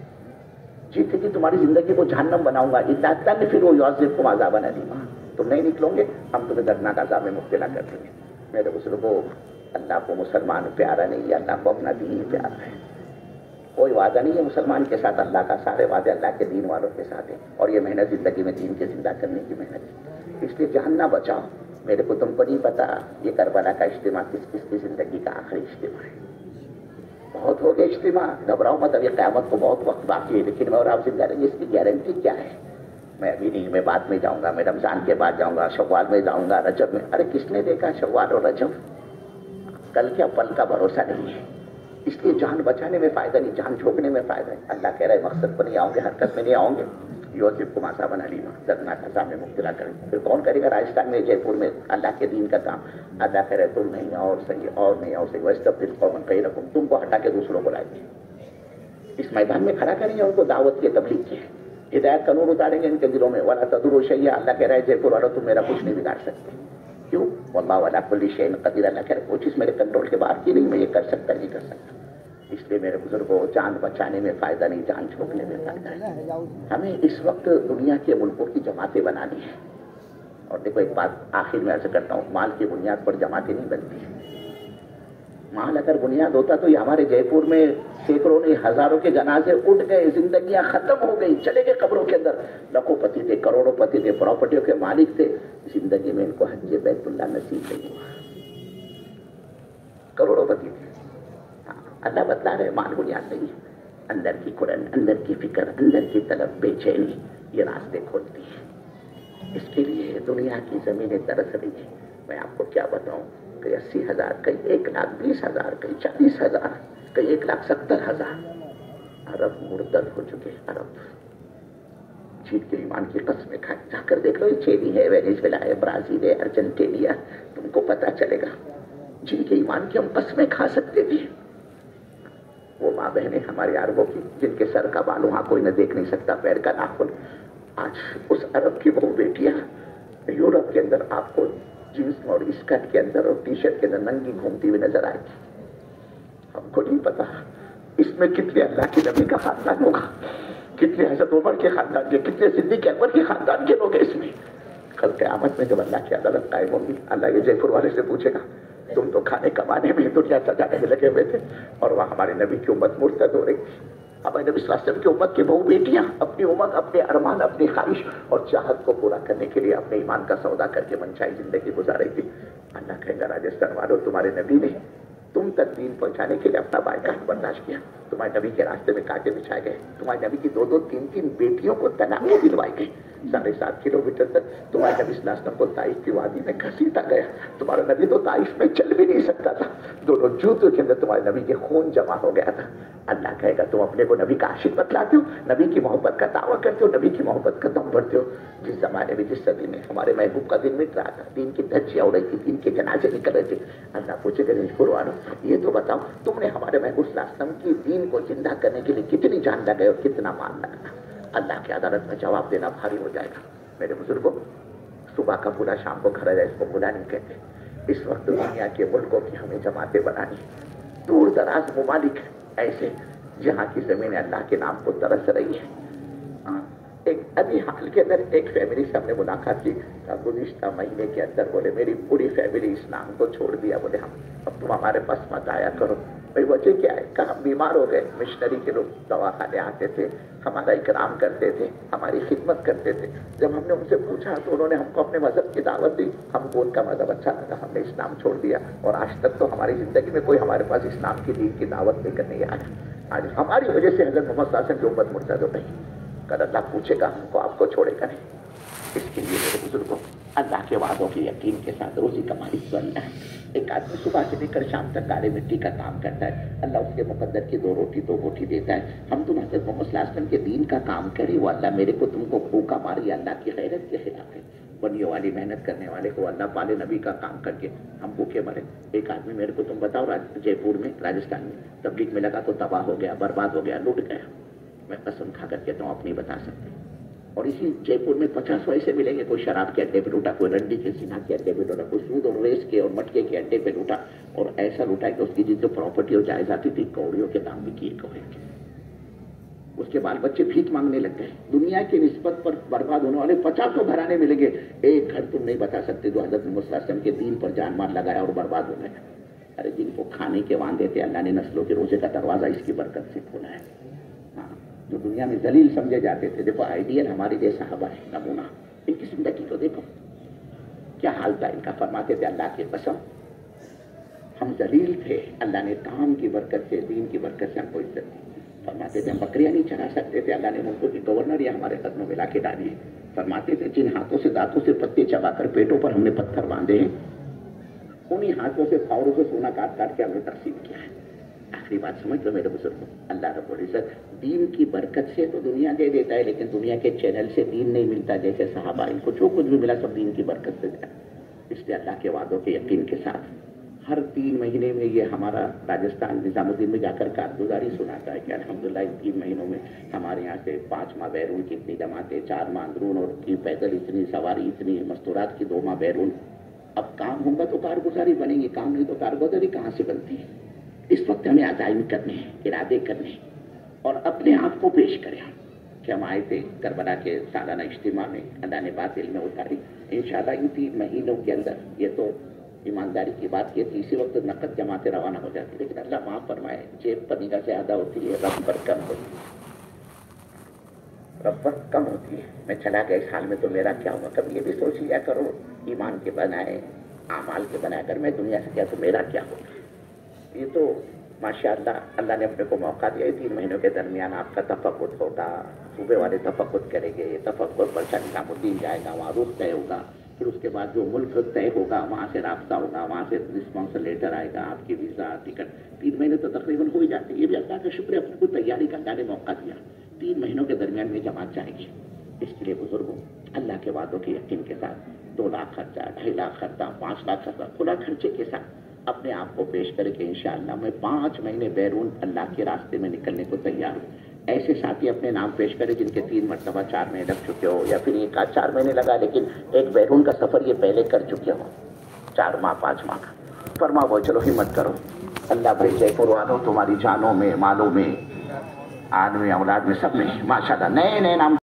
जीते कि तुम्हारी जिंदगी को जहन्नम बनाऊंगा। इल्ला तग़फ़िरू युअज़्ज़िबकुम अज़ाबन अलीमा, तुम नहीं निकलोगे, हम तुम्हें दर्दनाक अज़ाब में मुब्तला कर देंगे। मेरे बुजुर्गों, अल्लाह को मुसलमान प्यारा नहीं है, अल्लाह को अपना दीन प्यारा है। कोई वादा नहीं है मुसलमान के साथ अल्लाह का, सारे वादे अल्लाह के दीन वालों के साथ है। और ये मेहनत जिंदगी में दीन के जिंदा करने की मेहनत है, इसलिए जान ना बचाओ। मेरे को तुमको नहीं पता ये करबला का इज्तिमा किस किस की जिंदगी का आखिरी इज्तिमा है। बहुत हो गया इज्तिमा, घबराओ मत, अभी क़यामत को बहुत वक्त बाकी है, लेकिन मैं और आप जिंदा रहेंगे इसकी गारंटी क्या है? मैं अभी नहीं, मैं बाद में जाऊंगा, मैं रमजान के बाद जाऊंगा, शव्वाल में जाऊंगा, रजब में। अरे किसने देखा शव्वाल और रजब? कल क्या पल का भरोसा नहीं है, इसलिए जान बचाने में फायदा नहीं, जान झोंकने में फायदा है। अल्लाह कह रहा है मकसद पर नहीं आओगे, हरकत में नहीं आओगे, युअज़्ज़िबकुम अज़ाबन अलीमा, दर्दनाक अज़ाब में मुब्तला करेंगे। फिर कौन करेगा राजस्थान में, जयपुर में अल्लाह के दीन का काम? अल्लाह कह रहे तुम नहीं आओ सही, और नहीं आओ सही, वस्तब्दिल कौमन गैरकुम, तुमको हटा के दूसरों को लाएंगे, इस मैदान में खड़ा करेंगे, उनको दावत की तबलीग की हिदायत का नूर उतारेंगे इनके दिलों में। वला तदुर्रू शैय्या, अल्लाह कह रहा है जयपुर वालों तुम मेरा कुछ नहीं बिगाड़ सकते। क्यों? वल्लाहु अला कुल्ली शैइन क़दीर, अल्लाह कह रहा है वो चीज़ मेरे कंट्रोल के बाहर की नहीं, मैं ये कर सकता नहीं कर सकता। इसलिए मेरे बुजुर्गों, जान बचाने में फायदा नहीं, जान झोंकने में फायदा है। हमें इस वक्त दुनिया के मुल्कों की जमातें बनानी है। और देखो एक बात आखिर में ऐसे करता हूँ, माल की बुनियाद पर जमातें नहीं बनती है। माल अगर बुनियाद होता तो ये हमारे जयपुर में सैकड़ों नहीं हजारों के जनाजे उठ गए, जिंदगियां खत्म हो गई, चले गए कब्रों के अंदर। लखोपति थे, करोड़ोंपति थे, प्रॉपर्टियों के मालिक थे, जिंदगी में इनको हज बैतुल्लाह नसीब नहीं हुआ। करोड़ोंपति थे, अल्लाह बतला रहे माल बुनियाद नहीं है। अंदर की कुरान, अंदर की फिक्र, अंदर की तलब, बेचैनी, ये रास्ते खोलती है। इसके लिए दुनिया की जमीनें तरस रही है। मैं आपको क्या बताऊं, कई 80,000, कई 1,20,000, कई 40,000, कई 1,70,000 अरब मुर्तद हो चुके। अरब जीत के ईमान की कसमें खाए, जाकर देख लो, चिली है, वेनेजुएला है, ब्राजील है, अर्जेंटीना, तुमको पता चलेगा जिनके ईमान की हम कसमें खा सकते थे। वो माँ बहनें हमारे अरबों की, जिनके सर का बाल वहां कोई न देख नहीं सकता, पैर का नाखून, आज उस अरब की बहू बेटियां यूरोप के अंदर आपको जींस और स्कर्ट के अंदर और टी शर्ट के अंदर नंगी घूमती हुई नजर आएगी। हमको नहीं पता इसमें कितने अल्लाह के नबी का खानदान होगा, कितने हज़रत उमर के खानदान के, कितने सिद्दीक़ अकबर के खानदान के लोग हैं इसमें। कल क़यामत में जब अल्लाह की अदालत कायम होगी, अल्लाह ये जयपुर वाले से पूछेगा तुम तो खाने कमाने में दुनिया सजाने में लगे हुए थे, और वहाँ हमारे नबी की उम्मत मुर्तद हो रही थी। हमारे नबी सल्लल्लाहु अलैहि वसल्लम की उम्मत की बहु बेटियां अपनी उम्मत, अपने अरमान, अपनी ख्वाहिश और चाहत को पूरा करने के लिए अपने ईमान का सौदा करके मनचाही जिंदगी गुजार रही थी। अल्लाह कहेगा राजस्थान वालों, तुम्हारे नबी ने तुम तक दीन पहुंचाने के लिए अपना बायकाट बर्दाश्त किया, तुम्हारे नबी के रास्ते में कांटे बिछाए गए, तुम्हारे नबी की 2-2, 3-3 बेटियों को तलाक़ें दिलवाई गई, 7.5 किलोमीटर तक तुम्हारे नबी सल्लल्लाहु अलैहि वसल्लम को ताइफ की वादी में घसीटा गया। तुम्हारा नबी तो ताइफ में चल भी नहीं सकता था, दोनों जूतों के अंदर तुम्हारे नबी के खून जमा हो गया था। अल्लाह कहेगा तुम अपने को नबी का आशिक बतलाते हो, नबी की मोहब्बत का दावा करते हो, नबी की मोहब्बत का दम भरते हो। जिस जमाने में, जिस सदी में हमारे महबूब का दिन मिट रहा था, दीन की धज्जियां उड़ रही थी, दीन के जनाजे निकल रहे थे, अल्लाह पूछेगा जयपुर वालों, ये तो बताओ तुमने हमारे महबूब सल्लल्लाहु अलैहि वसल्लम की दीन को जिंदा करने के लिए कितनी जान लगाई और कितना माल लगाया? अल्लाह की अदालत में जवाब देना भारी हो जाएगा। मेरे बुजुर्गों, सुबह का भूला शाम को खड़ा जाए, इसको भूला नहीं कहते। اس وقت دنیا کے ملکوں کی ہمیں جماعتیں بنانی، دور دراز ممالک ایسے جہاں کی زمین اللہ کے نام کو ترس رہی ہے۔ ایک ابھی حال کے اندر ایک فیملی سے ہم نے ملاقات کی، گزشتہ مہینے کے اندر بولے میری پوری فیملی اسلام کو چھوڑ دیا، بولے ہم اب تم ہمارے پاس مت آیا کرو۔ بھائی وجہ کیا ہے؟ کہا ہم بیمار ہو گئے، مشنری کے لوگ دواخانے آتے تھے، ہمارا اکرام کرتے تھے، ہماری خدمت کرتے تھے۔ جب ہم نے ان سے پوچھا تو انہوں نے ہم کو اپنے مذہب کی دعوت دی، ہم کو ان کا مذہب اچھا لگا، ہم نے اسلام چھوڑ دیا، اور آج تک تو ہماری زندگی میں کوئی ہمارے پاس اسلام کی دین کی دعوت لے کر نہیں آیا۔ آج ہماری وجہ سے حضرت محمد صلی اللہ علیہ وسلم کی امت مرتد ہو گئی، کل اللہ پوچھے گا ہم کو، آپ کو چھوڑے گا نہیں۔ اس کے لیے میرے بزرگوں، اللہ کے وعدوں کے یقین کے ساتھ روزی کمائی بننا ہے۔ ایک آدمی صبح سے لے کر شام تک گاڑی مٹی کا کام کرتا ہے، اللہ اس کے مقدر کی 2 روٹی 2 بوٹی دیتا ہے۔ ہم تم حضرت محمد صلی اللہ علیہ وسلم کے دین کا کام کریں، وہ اللہ میرے کو تم کو بھوکا ماری اللہ کی غیرت کے خلاف ہے۔ بنیوں والی محنت کرنے والے کو اللہ پالے، نبی کا کام کر کے ہم بھوکے مرے۔ ایک آدمی میرے کو تم بتاؤ جے پور میں راجستھان میں تبلیغ میں لگا تو تباہ ہو گیا، برباد ہو گیا، لوٹ گیا۔ میں قسم کھا کر کہتا ہوں آپ نہیں بتا سکتے۔ اور اسی جے پور میں 50 ایسے ملیں گے، کوئی شراب کے اڈے پہ لوٹا، کوئی رنڈی کے سینا کے اڈے پہ لوٹا، کوئی سود اور ریس کے اور مٹکے کے اڈے پہ لوٹا، اور ایسا لوٹا کہ اس کی جو پراپرٹی اور جائیداد تھی کوڑیوں کے دام بھی کیے کوڑے کے۔ اس کے بال بچے بھیک مانگنے لگ گئے۔ دنیا کی نسبت پر برباد ہونے والے 50 گھرانے ملیں گے، ایک گھر تم نہیں بتا سکتے جو حضرت محمد صلی اللہ علیہ وسلم کے دین پر جان مال لگایا اور برباد ہو گیا۔ ارے جن کو کھانے کے وعدے تھے، اللہ نے نسلوں کے روزے کا دروازہ اس کی برکت سے کھولا ہے۔ جو دنیا میں ذلیل سمجھے جاتے تھے، دیکھو آئیڈیل ہمارے جیسے صحابہ ہے، نمونہ، ان کی زندگی کو دیکھو کیا حال تھا ان کا۔ فرماتے تھے اللہ کی قسم ہم ذلیل تھے، اللہ نے کام کی برکت سے، دین کی برکت سے ہم کو عزت دی۔ فرماتے تھے ہم بکریاں نہیں چڑھا سکتے تھے، اللہ نے ملکوں کی گورنر یا ہمارے قدموں میں لا کے ڈالی ہے۔ فرماتے تھے جن ہاتھوں سے دانتوں سے پتے چبا کر پیٹوں پر ہم نے پتھر باندھے ہیں، انہی ہاتھوں سے پاوروں سے سونا کاٹ کاٹ کے ہم نے تقسیم کیا ہے۔ آخری بات سمجھ لو میرے بزرگوں، اللہ رب العزت دین کی برکت سے تو دنیا دے دیتا ہے، لیکن دنیا کے چینل سے دین نہیں ملتا۔ جیسے صحابہ ان کو جو کچھ بھی ملا سب دین کی برکت سے دیا۔ اس لیے اللہ کے وعدوں کے یقین کے ساتھ ہر 3 مہینے میں یہ ہمارا راجستھان نظام الدین میں جا کر کارگزاری سناتا ہے کہ الحمدللہ ان 3 مہینوں میں ہمارے یہاں سے 5 ماہ بیرون کی اتنی جماعتیں، 4 ماہ اندرون، اور کی پیدل اتنی سواری، اتنی مستورات کی 2 ماہ بیرون۔ اب کام ہوگا تو کارگزاری بنے گی، کام نہیں تو کارگزاری کہاں سے بنتی ہے؟ اس وقت ہمیں عزائم کرنے ہیں، ارادے کرنے ہیں، اور اپنے آپ کو پیش کریں کہ ہم آئے تھے کربلا کے سالانہ اجتماع میں، اللہ نے بات علم میں اتاری۔ انشاءاللہ ان 3 مہینوں کے اندر، یہ تو ایمانداری کی بات کی تھی، اسی وقت نقد جماعتیں روانہ ہو جاتی، لیکن اللہ معاف فرمائے جیب پر نگاہ زیادہ ہوتی ہے، رب پر کم ہوتی ہے، رب پر کم ہوتی ہے۔ میں چلا گیا اس حال میں تو میرا کیا ہوگا؟ کبھی یہ بھی سوچ لیا کرو، ایمان کے بنائے، اعمال کے بنائے، اگر میں دنیا سے کیا تو میرا کیا ہوگا؟ یہ تو ماشاءاللہ اللہ نے اپنے کو موقع دیا ہے۔ 3 مہینوں کے درمیان آپ کا تفقد ہوگا، صوبے والے تفقد کریں گے، تفقد پر شاہ نظام الدین جائے گا، وہاں رخ طے ہوگا، پھر اس کے بعد جو ملک طے ہوگا وہاں سے رابطہ ہوگا، وہاں سے رسپانس لیٹر آئے گا، آپ کی ویزا ٹکٹ۔ 3 مہینے تو تقریباً ہو ہی جاتے ہیں۔ یہ بھی اللہ کا شکر ہے، اپنے کو تیاری کا اللہ نے موقع دیا۔ 3 مہینوں کے درمیان میں جماعت جائے گی۔ اس کے لیے بزرگوں اللہ کے وعدوں کے یقین کے ساتھ 2 لاکھ خرچہ، 2.5 لاکھ خرچہ، 5 لاکھ خرچہ، کھلا خرچے کے ساتھ اپنے آپ کو پیش کرے کہ انشاءاللہ میں 5 مہینے بیرون اللہ کے راستے میں نکلنے کو تیار ہوں۔ ایسے ساتھی اپنے نام پیش کرے جن کے 3 مرتبہ 4 مہینے لگ چکے ہو، یا پھر ایک آدھ 4 مہینے لگا لیکن ایک بیرون کا سفر یہ پہلے کر چکے ہو، 4 ماہ 5 ماہ کا۔ فرما وہ چلو ہمت کرو، اللہ بھائی جے پور والوں تمہاری جانوں میں، مالوں میں، آدمی اولاد میں، سب میں ماشاءاللہ نئے نئے نام